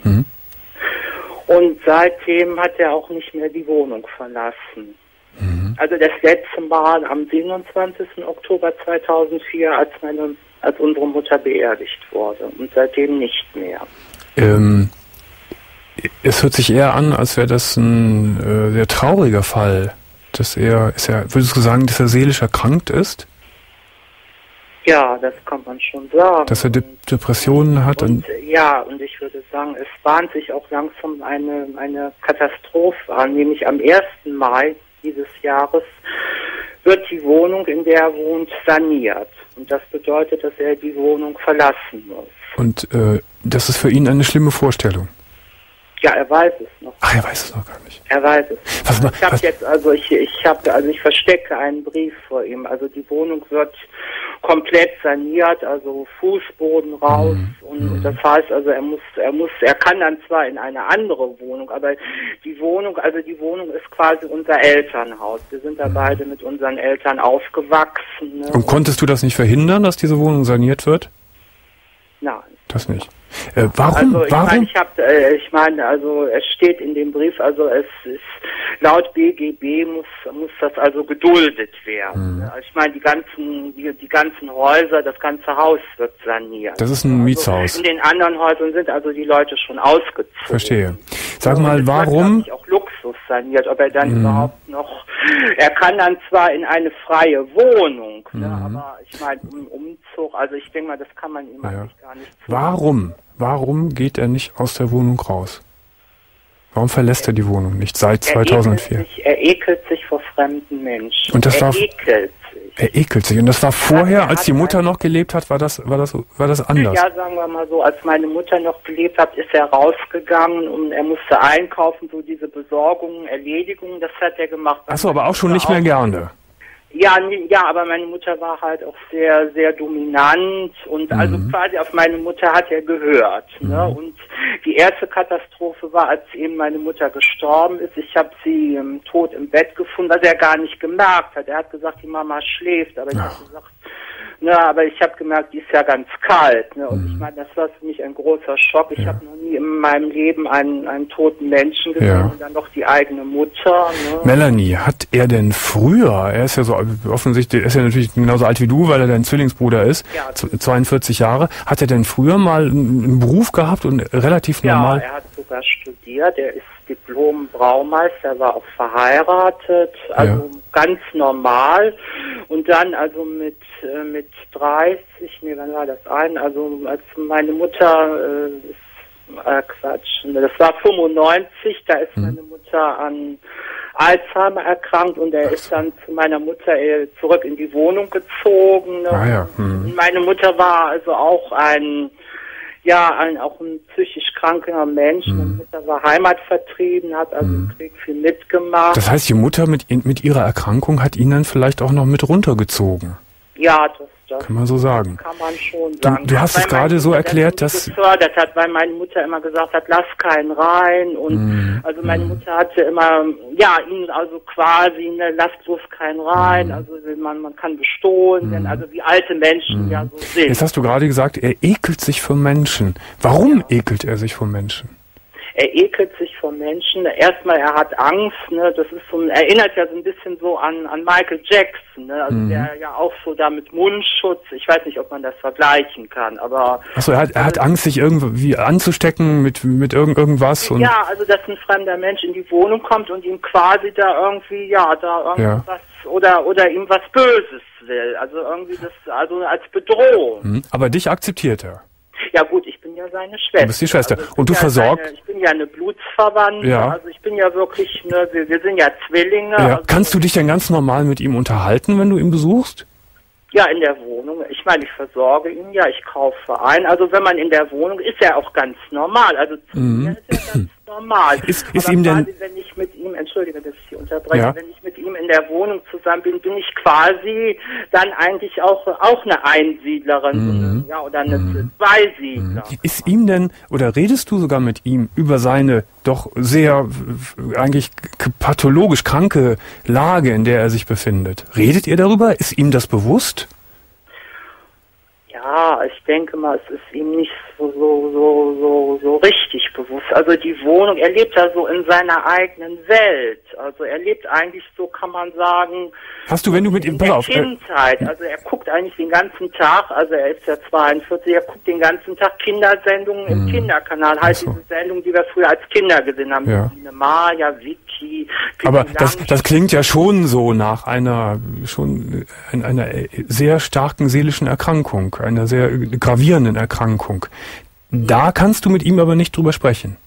Und seitdem hat er auch nicht mehr die Wohnung verlassen. Also das letzte Mal am 27. Oktober 2004, als unsere Mutter beerdigt wurde und seitdem nicht mehr. Es hört sich eher an, als wäre das ein sehr trauriger Fall. Würdest du sagen, dass er seelisch erkrankt ist? Ja, das kann man schon sagen. Dass er Depressionen hat? Und ich würde sagen, es bahnt sich auch langsam eine Katastrophe an, nämlich am 1. Mai dieses Jahres wird die Wohnung, in der er wohnt, saniert. Und das bedeutet, dass er die Wohnung verlassen muss. Und das ist für ihn eine schlimme Vorstellung? Ja, er weiß es noch. Ach, er weiß es noch gar nicht. Er weiß es. Ich verstecke einen Brief vor ihm. Also die Wohnung wird komplett saniert, also Fußboden raus. Und das heißt also, er kann dann zwar in eine andere Wohnung, aber die Wohnung ist quasi unser Elternhaus. Wir sind da beide mit unseren Eltern aufgewachsen. Ne? Und konntest du das nicht verhindern, dass diese Wohnung saniert wird? Nein. Das nicht. Warum? Also es steht in dem Brief, also es ist laut BGB muss das also geduldet werden. Also ich meine, die ganzen Häuser, das ganze Haus wird saniert. Das ist ein Mietshaus. In den anderen Häusern sind also die Leute schon ausgezogen. Verstehe. Sag mal, warum? Wird, auch Luxus saniert, ob er dann überhaupt noch. Er kann dann zwar in eine freie Wohnung, ne, aber ich meine, im Umzug, also ich denke mal, das kann man ihm eigentlich gar nicht tun. Warum geht er nicht aus der Wohnung raus? Warum verlässt er die Wohnung nicht seit 2004? Er ekelt sich vor fremden Menschen. Und er ekelt sich. Und das war vorher, als die Mutter noch gelebt hat, war das anders? Ja, sagen wir mal so, als meine Mutter noch gelebt hat, ist er rausgegangen und er musste einkaufen, so diese Besorgungen, Erledigungen, das hat er gemacht. Achso, aber auch schon nicht mehr gerne. Ja, aber meine Mutter war halt auch sehr, sehr dominant und also quasi auf meine Mutter hat er gehört. Ne? Und die erste Katastrophe war, als eben meine Mutter gestorben ist. Ich habe sie tot im Bett gefunden, was er gar nicht gemerkt hat. Er hat gesagt, die Mama schläft, aber ich habe gesagt, aber ich habe gemerkt, die ist ja ganz kalt. Ne? Und ich meine, das war für mich ein großer Schock. Ich habe noch nie in meinem Leben einen toten Menschen gesehen und dann noch die eigene Mutter. Ne? Melanie, hat er denn früher, er ist ja so offensichtlich, er ist ja natürlich genauso alt wie du, weil er dein Zwillingsbruder ist, 42 Jahre, hat er denn früher mal einen Beruf gehabt und relativ normal? Ja, er hat sogar studiert, er ist Diplom-Braumeister, war auch verheiratet, also ganz normal. Und dann also mit 30, wann war das ein? Also als meine Mutter, das war 95, da ist meine Mutter an Alzheimer erkrankt und er ist dann zu meiner Mutter zurück in die Wohnung gezogen. Ne? Und meine Mutter war also auch ein psychisch kranker Mensch. Meine Mutter war heimatvertrieben, hat also im Krieg viel mitgemacht. Das heißt, die Mutter mit ihrer Erkrankung hat ihn dann vielleicht auch noch mit runtergezogen? Ja, das kann man so sagen. Kann man schon sagen. Du hast es gerade so erklärt, dass gefördert hat, weil meine Mutter immer gesagt hat, lass keinen rein und also meine Mutter hatte immer ihn also quasi lass bloß keinen rein, also man kann bestohlen, denn also wie alte Menschen ja so sind. Jetzt hast du gerade gesagt, er ekelt sich vor Menschen. Warum ekelt er sich vor Menschen? Er ekelt sich vor Menschen. Erstmal, er hat Angst, ne? Das ist erinnert ja so ein bisschen so an Michael Jackson, ne? Also der ja auch so da mit Mundschutz, ich weiß nicht, ob man das vergleichen kann, aber... Achso, er hat Angst, sich irgendwie anzustecken mit irgendwas? Und ja, also dass ein fremder Mensch in die Wohnung kommt und ihm quasi da irgendwie, irgendwas oder ihm was Böses will. Also irgendwie also als Bedrohung. Aber dich akzeptiert er? Ja gut, ich bin ja seine Schwester. Du bist die Schwester. Also und du versorgst... Ich bin ja eine Blutsverwandte, also ich bin ja wirklich, wir sind ja Zwillinge. Ja. Also Kannst du dich denn ganz normal mit ihm unterhalten, wenn du ihn besuchst? Ja, in der Wohnung. Ich meine, ich versorge ihn ja, ich kaufe ein. Also wenn man in der Wohnung ist, er auch ganz normal. Also zu mir ist er ganz normal. Ist ihm denn... wenn ich mit ihm, entschuldige, dass ich Sie unterbreche, wenn ich mit ihm in der Wohnung zusammen bin ich quasi dann eigentlich auch eine Einsiedlerin oder eine Zweisiedler. Ist ihm denn, oder redest du sogar mit ihm über seine doch sehr eigentlich pathologisch kranke Lage, in der er sich befindet? Redet ihr darüber? Ist ihm das bewusst? Ja, ich denke mal, es ist ihm nicht so richtig bewusst. Also die Wohnung, er lebt da so in seiner eigenen Welt. Also er lebt eigentlich so, kann man sagen, hast du, wenn du mit ihm, pass auf, Kindheit. Also er guckt eigentlich den ganzen Tag, also er ist ja 42, er guckt den ganzen Tag Kindersendungen im Kinderkanal. Halt diese Sendungen, die wir früher als Kinder gesehen haben. Ja. Maya, Vicky. Aber das klingt ja schon so nach einer sehr starken seelischen Erkrankung, einer sehr gravierenden Erkrankung. Da kannst du mit ihm aber nicht drüber sprechen.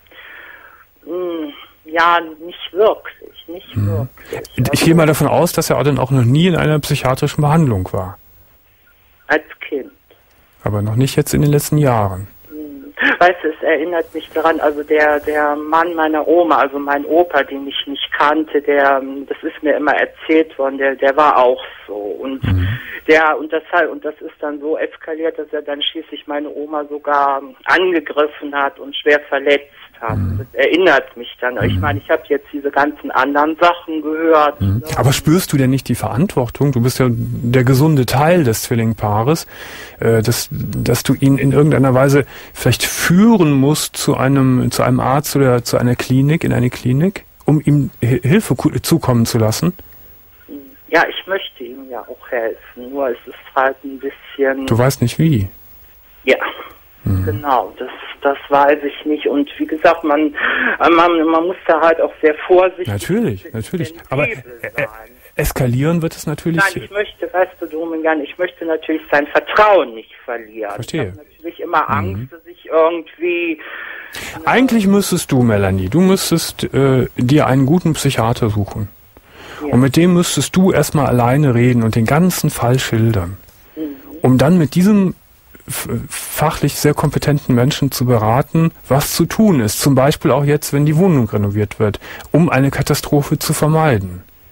Ja, nicht wirklich. Ich gehe mal davon aus, dass er dann auch noch nie in einer psychiatrischen Behandlung war. Als Kind. Aber noch nicht jetzt in den letzten Jahren. Weißt du, es erinnert mich daran, also der Mann meiner Oma, also mein Opa, den ich nicht kannte, das ist mir immer erzählt worden, der war auch so. Und das ist dann so eskaliert, dass er dann schließlich meine Oma sogar angegriffen hat und schwer verletzt hat. Das erinnert mich dann. Ich meine, ich habe jetzt diese ganzen anderen Sachen gehört. Aber spürst du denn nicht die Verantwortung? Du bist ja der gesunde Teil des Zwillingpaares, dass du ihn in irgendeiner Weise vielleicht führen musst zu einem Arzt oder zu einer Klinik, in eine Klinik, um ihm Hilfe zukommen zu lassen? Ja, ich möchte ihm ja auch helfen, nur es ist halt ein bisschen... Du weißt nicht wie? Ja. Genau, das weiß ich nicht. Und wie gesagt, man muss da halt auch sehr vorsichtig Natürlich. Aber eskalieren wird es natürlich... Nein, ich möchte natürlich sein Vertrauen nicht verlieren. Verstehe. Ich habe natürlich immer Angst, dass ich irgendwie... Eigentlich müsstest du, Melanie, dir einen guten Psychiater suchen. Ja. Und mit dem müsstest du erstmal alleine reden und den ganzen Fall schildern. Um dann mit diesem fachlich sehr kompetenten Menschen zu beraten, was zu tun ist. Zum Beispiel auch jetzt, wenn die Wohnung renoviert wird, um eine Katastrophe zu vermeiden. Ja.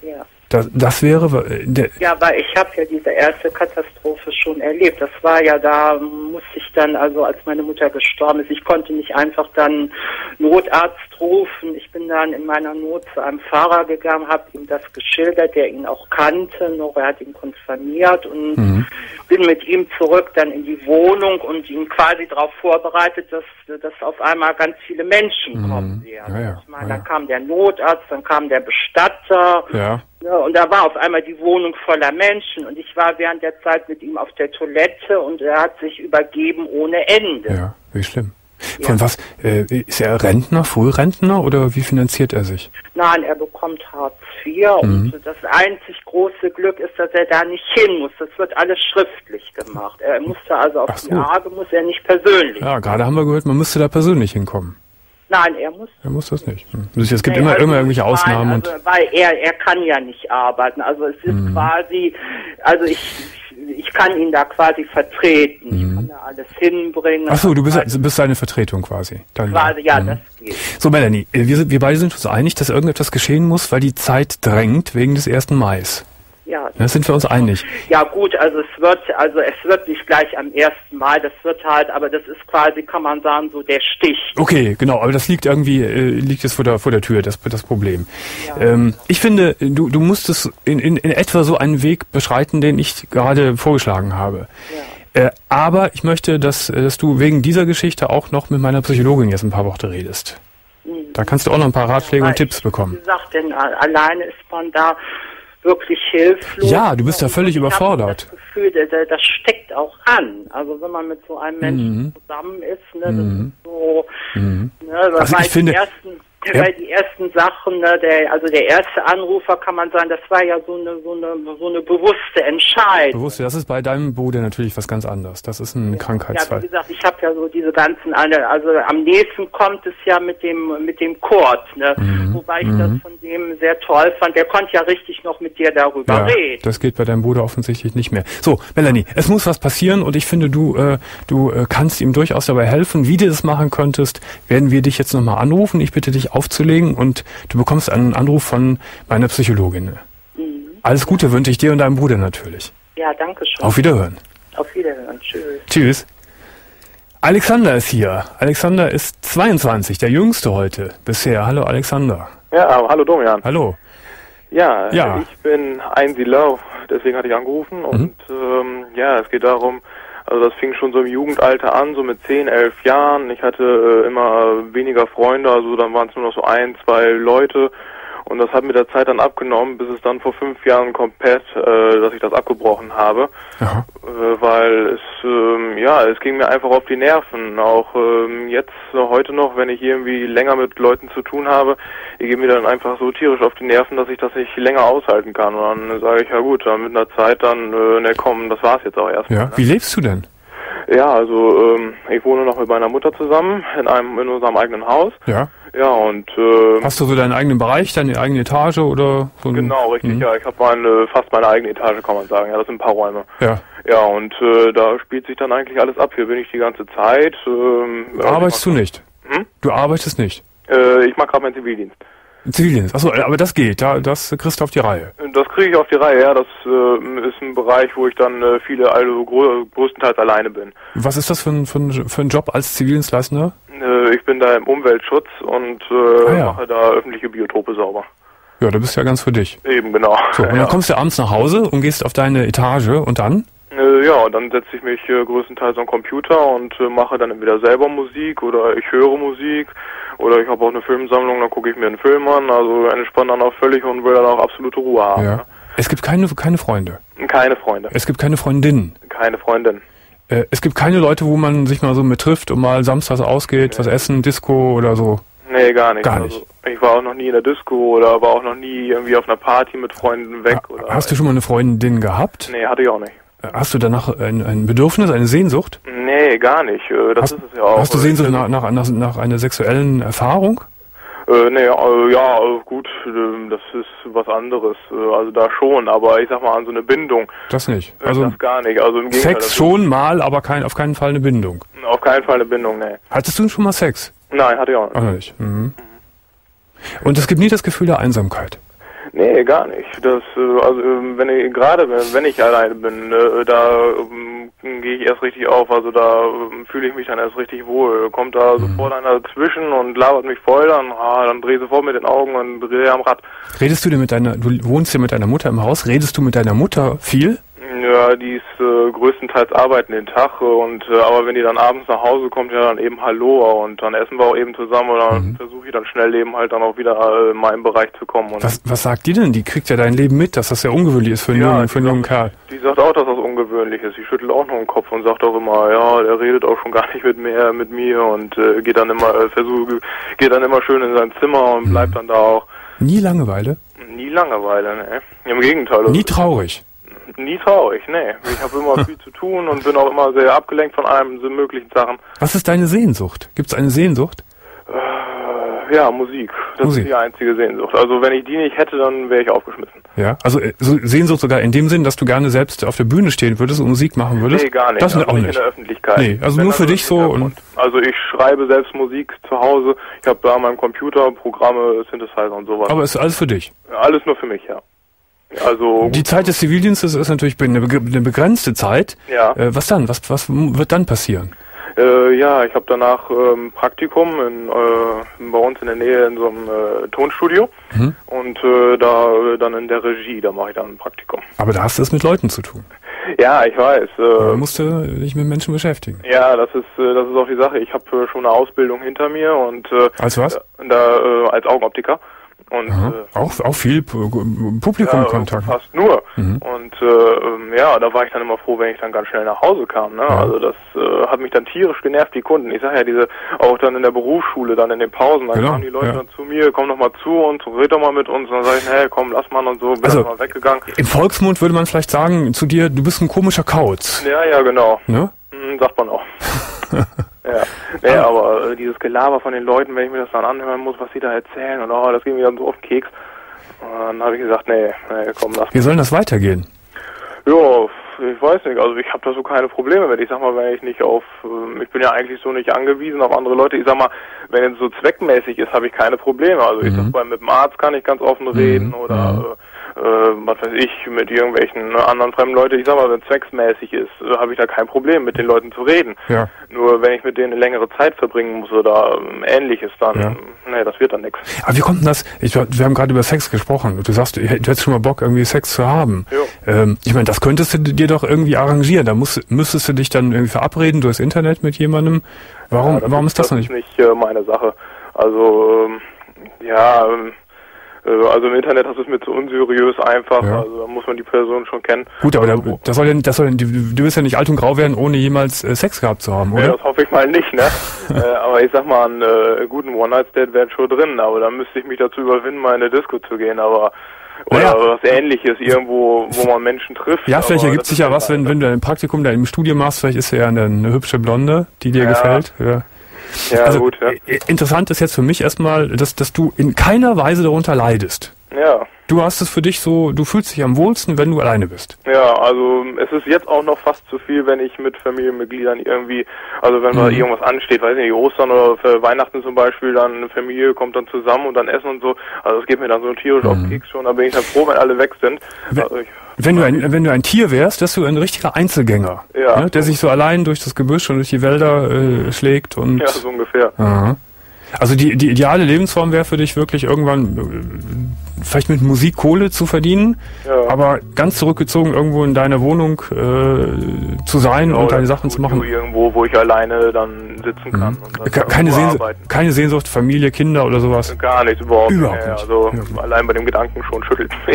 Das wäre... Ja, weil ich habe ja diese erste Katastrophe schon erlebt. Das war ja, da musste ich dann, also als meine Mutter gestorben ist, ich konnte nicht einfach dann Notarzt rufen. Ich bin dann in meiner Not zu einem Fahrer gegangen, habe ihm das geschildert, der ihn auch kannte, noch er hat ihn konfirmiert und bin mit ihm zurück dann in die Wohnung und ihn quasi darauf vorbereitet, dass auf einmal ganz viele Menschen kommen werden. Ja. Ich meine, dann kam der Notarzt, dann kam der Bestatter. Ja. Ja, und da war auf einmal die Wohnung voller Menschen und ich war während der Zeit mit ihm auf der Toilette und er hat sich übergeben ohne Ende. Ja, wie schlimm. Von was? Ist er Rentner, Frührentner oder wie finanziert er sich? Nein, er bekommt Hartz IV und das einzig große Glück ist, dass er da nicht hin muss. Das wird alles schriftlich gemacht. Er musste also auf die Arge, muss er nicht persönlich. Ja, gerade haben wir gehört, man müsste da persönlich hinkommen. Nein, er muss. Er muss das nicht. Es gibt immer irgendwelche Ausnahmen. Also, weil er kann ja nicht arbeiten. Also es ist quasi, also ich kann ihn da quasi vertreten. Ich kann da alles hinbringen. Ach so, du bist seine Vertretung quasi. Quasi, ja, das geht. So, Melanie, wir beide sind uns einig, dass irgendetwas geschehen muss, weil die Zeit drängt wegen des 1. Mais. Ja, das sind wir uns einig. Ja gut, also es wird nicht gleich am 1. Mai, das wird halt, aber das ist quasi, kann man sagen, so der Stich. Okay, genau, aber das liegt es vor der Tür, das Problem. Ja. Ich finde, du musstest in etwa so einen Weg beschreiten, den ich gerade vorgeschlagen habe. Ja. Aber ich möchte, dass du wegen dieser Geschichte auch noch mit meiner Psychologin jetzt ein paar Worte redest. Da kannst du auch noch ein paar Ratschläge und Tipps bekommen. Wie gesagt, denn alleine ist man da wirklich hilflos. Ja, du bist da völlig überfordert. Ich habe das Gefühl, das steckt auch an. Also wenn man mit so einem Menschen zusammen ist, das ist so, also ich finde, weil die ersten Sachen, der erste Anrufer, kann man sagen, das war ja so eine bewusste Entscheidung. Das ist bei deinem Bruder natürlich was ganz anderes. Das ist ein Krankheitsfall. Ja, wie gesagt, ich habe ja so diese ganzen, also am nächsten kommt es ja mit dem Kurt, wobei ich das von dem sehr toll fand. Der konnte ja richtig noch mit dir darüber reden. Das geht bei deinem Bruder offensichtlich nicht mehr. So, Melanie, es muss was passieren und ich finde, du kannst ihm durchaus dabei helfen. Wie du das machen könntest, werden wir dich jetzt nochmal anrufen. Ich bitte dich aufzulegen und du bekommst einen Anruf von meiner Psychologin. Alles Gute wünsche ich dir und deinem Bruder natürlich. Ja, danke schön. Auf Wiederhören. Auf Wiederhören. Tschüss. Tschüss. Alexander ist hier. Alexander ist 22, der Jüngste heute bisher. Hallo Alexander. Ja, hallo Domian. Hallo. Ja, ich bin Einsiedler, deswegen hatte ich angerufen und es geht darum, also das fing schon so im Jugendalter an, so mit 10, 11 Jahren. Ich hatte immer weniger Freunde, also dann waren es nur noch so 1, 2 Leute. Und das hat mit der Zeit dann abgenommen, bis es dann vor 5 Jahren komplett, dass ich das abgebrochen habe. Weil es ging mir einfach auf die Nerven. Auch jetzt, heute noch, wenn ich irgendwie länger mit Leuten zu tun habe, die gehen mir dann einfach so tierisch auf die Nerven, dass ich das nicht länger aushalten kann. Und dann sage ich, ja gut, dann mit einer Zeit dann, komm, das war's jetzt auch erstmal. Ja, wie lebst du denn? Ja, also ich wohne noch mit meiner Mutter zusammen in unserem eigenen Haus. Ja. Ja, und hast du so deinen eigenen Bereich, deine eigene Etage oder so? Genau, richtig, ja. Ich habe fast meine eigene Etage, kann man sagen. Ja, das sind ein paar Räume. Ja. Ja, und da spielt sich dann eigentlich alles ab. Hier bin ich die ganze Zeit. Arbeitest du nicht? Du arbeitest nicht? Ich mache gerade meinen Zivildienst. Zivildienst, achso, aber das geht, das kriegst du auf die Reihe. Das kriege ich auf die Reihe, ja. Das ist ein Bereich, wo ich dann größtenteils alleine bin. Was ist das für ein Job als Zivildienstleistender? Ich bin da im Umweltschutz und mache da öffentliche Biotope sauber. Ja, da bist du ja ganz für dich. Eben, genau. So, und dann kommst du abends nach Hause und gehst auf deine Etage und dann? Ja, dann setze ich mich größtenteils am Computer und mache dann entweder selber Musik oder ich höre Musik oder ich habe auch eine Filmsammlung, dann gucke ich mir einen Film an, also entspanne dann auch völlig und will dann auch absolute Ruhe haben. Ja. Es gibt keine Freunde? Keine Freunde. Es gibt keine Freundinnen? Keine Freundin. Es gibt keine Leute, wo man sich mal so mit trifft und mal samstags ausgeht, was essen, Disco oder so? Nee, gar nicht. Gar nicht. Also, ich war auch noch nie in der Disco oder war auch noch nie irgendwie auf einer Party mit Freunden weg. Hast du schon mal eine Freundin gehabt? Nee, hatte ich auch nicht. Hast du danach ein Bedürfnis, eine Sehnsucht? Nee, gar nicht. Das ist es ja auch. Hast du Sehnsucht nach einer sexuellen Erfahrung? Gut, das ist was anderes. Also da schon, aber ich sag mal an so eine Bindung. Das nicht. Also das gar nicht. Also im Gegenteil, Sex schon mal, aber auf keinen Fall eine Bindung. Auf keinen Fall eine Bindung, nee. Hattest du schon mal Sex? Nein, hatte ich auch nicht. Auch nicht. Mhm. Und es gibt nie das Gefühl der Einsamkeit? Nee, gar nicht. Das, also wenn ich alleine bin, da gehe ich erst richtig auf. Also da fühle ich mich dann erst richtig wohl. Kommt da sofort einer dazwischen und labert mich voll, dann drehe ich sofort mit den Augen und drehe am Rad. Redest du denn du wohnst ja mit deiner Mutter im Haus, redest du mit deiner Mutter viel? Ja, die ist größtenteils arbeiten den Tag aber wenn die dann abends nach Hause kommt, ja dann eben Hallo und dann essen wir auch eben zusammen und dann versuche ich dann schnell eben halt dann auch wieder in meinen Bereich zu kommen. Und was sagt die denn? Die kriegt ja dein Leben mit, dass das ja ungewöhnlich ist für einen jungen Kerl. Die sagt auch, dass das ungewöhnlich ist. Die schüttelt auch noch den Kopf und sagt auch immer, ja, der redet auch schon gar nicht mit mir und geht dann immer schön in sein Zimmer und bleibt dann da auch. Nie Langeweile? Nie Langeweile, ne. Im Gegenteil. Nie traurig? Nie traurig, nee. Ich habe immer viel zu tun und bin auch immer sehr abgelenkt von allen möglichen Sachen. Was ist deine Sehnsucht? Gibt's eine Sehnsucht? Ja, Musik. Das ist die einzige Sehnsucht. Also wenn ich die nicht hätte, dann wäre ich aufgeschmissen. Ja, also Sehnsucht sogar in dem Sinn, dass du gerne selbst auf der Bühne stehen würdest und Musik machen würdest? Nee, gar nicht. Das also auch nicht in der Öffentlichkeit. Nee, also nur für dich so. Und also ich schreibe selbst Musik zu Hause. Ich habe da an meinem Computer Programme, Synthesizer und sowas. Aber ist alles für dich? Alles nur für mich, ja. Also die Zeit des Zivildienstes ist natürlich eine begrenzte Zeit. Ja. Was dann? Was wird dann passieren? Ja, ich habe danach Praktikum bei uns in der Nähe in so einem Tonstudio und da dann in der Regie, da mache ich dann ein Praktikum. Aber da hast du es mit Leuten zu tun. Ja, ich weiß. Musst du dich mit Menschen beschäftigen. Ja, das ist auch die Sache. Ich habe schon eine Ausbildung hinter mir und als was? Als Augenoptiker. Und auch viel Publikumkontakt. Ja, fast nur. Und da war ich dann immer froh, wenn ich dann ganz schnell nach Hause kam. Ne? Ja. Also das hat mich dann tierisch genervt, die Kunden. Ich sag ja, auch dann in der Berufsschule, dann in den Pausen, dann kamen die Leute dann zu mir, komm doch mal zu uns, red doch mal mit uns. Und dann sag ich, hey, komm, lass mal und so, bin dann mal weggegangen. Im Volksmund würde man vielleicht sagen zu dir, du bist ein komischer Kauz. Ja, genau. Ne? Sagt man auch. Ja, nee, aber dieses Gelaber von den Leuten, wenn ich mir das dann anhören muss, was sie da erzählen und das geht mir dann so auf den Keks. Und dann habe ich gesagt, nee, komm, lass. Wie soll das weitergehen? Ja, ich weiß nicht, also ich habe da so keine Probleme mit. Ich sag mal, wenn ich nicht ich bin ja eigentlich so nicht angewiesen auf andere Leute. Ich sag mal, wenn es so zweckmäßig ist, habe ich keine Probleme. Also ich sag mal, mit dem Arzt kann ich ganz offen reden oder was weiß ich, mit irgendwelchen anderen fremden Leuten. Ich sag mal, wenn es zwecksmäßig ist, habe ich da kein Problem, mit den Leuten zu reden. Ja. Nur wenn ich mit denen eine längere Zeit verbringen muss oder Ähnliches, dann, das wird dann nichts. Aber wie kommt denn das? Wir haben gerade über Sex gesprochen. Du sagst, du hättest schon mal Bock, irgendwie Sex zu haben. Ich meine, das könntest du dir doch irgendwie arrangieren. Da müsstest du dich dann irgendwie verabreden durchs Internet mit jemandem. Warum ist das noch nicht? Das ist nicht meine Sache. Also, also im Internet hast du es mir zu unseriös einfach, also da muss man die Person schon kennen. Gut, aber du wirst ja nicht alt und grau werden, ohne jemals Sex gehabt zu haben, oder? Ja, das hoffe ich mal nicht, ne? Aber ich sag mal, einen guten One-Night-Stand wäre schon drin, aber dann müsste ich mich dazu überwinden, mal in eine Disco zu gehen, oder was Ähnliches, irgendwo, wo man Menschen trifft. Ja, vielleicht ergibt sich ja was, wenn du ein Praktikum da im Studium machst, vielleicht ist ja eine hübsche Blonde, die dir gefällt, Ja, also, gut, interessant ist jetzt für mich erstmal, dass du in keiner Weise darunter leidest. Ja. Du hast es für dich so, du fühlst dich am wohlsten, wenn du alleine bist. Ja, also es ist jetzt auch noch fast zu viel, wenn ich mit Familienmitgliedern irgendwie, also wenn mal irgendwas ansteht, weiß nicht, Ostern oder für Weihnachten zum Beispiel, dann eine Familie kommt dann zusammen und dann essen und so. Also es geht mir dann so tierisch auf den Keks schon, da bin ich dann froh, wenn alle weg sind. Wenn du ein Tier wärst, wärst du ein richtiger Einzelgänger, ne, der sich so allein durch das Gebüsch und durch die Wälder schlägt und... Ja, so ungefähr. Aha. Also die ideale Lebensform wäre für dich wirklich irgendwann vielleicht mit Musik Kohle zu verdienen, aber ganz zurückgezogen irgendwo in deiner Wohnung zu sein und deine Sachen zu machen. Irgendwo, wo ich alleine dann sitzen kann. Und keine Sehnsucht, Familie, Kinder oder sowas? Gar nichts, überhaupt nicht. Also allein bei dem Gedanken schon schüttelt mich.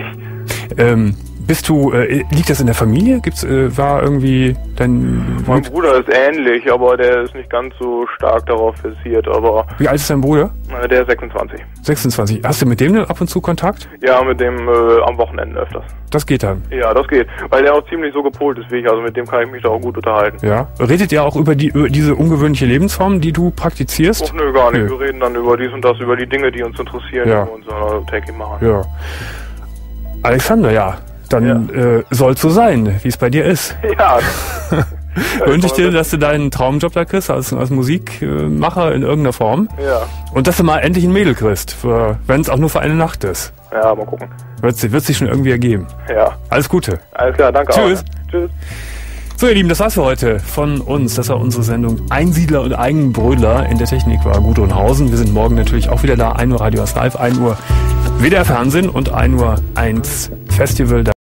Liegt das in der Familie? War irgendwie mein Bruder ist ähnlich, aber der ist nicht ganz so stark darauf versiert, aber... Wie alt ist dein Bruder? Der ist 26. 26. Hast du mit dem denn ab und zu Kontakt? Ja, mit dem am Wochenende öfters. Das geht dann? Ja, das geht, weil der auch ziemlich so gepolt ist wie ich, also mit dem kann ich mich da auch gut unterhalten. Ja. Redet ihr auch über diese ungewöhnliche Lebensform, die du praktizierst? Nö, gar nicht. Wir reden dann über dies und das, über die Dinge, die uns interessieren, die wir unser Taking machen. Ja. Alexander, dann soll so sein, wie es bei dir ist. Ja. Wünsche ich dir, dass du deinen Traumjob da kriegst, als Musikmacher in irgendeiner Form. Ja. Und dass du mal endlich ein Mädel kriegst, wenn es auch nur für eine Nacht ist. Ja, mal gucken. Wird sich schon irgendwie ergeben. Ja. Alles Gute. Alles klar, danke. Tschüss. Auch. Tschüss. So, ihr Lieben, das war's für heute von uns. Das war unsere Sendung Einsiedler und Eigenbrödler. In der Technik war Gudrun Hausen. Wir sind morgen natürlich auch wieder da. 1 Uhr Radio ist live, 1 Uhr WDR Fernsehen und 1 Uhr 1 Festival.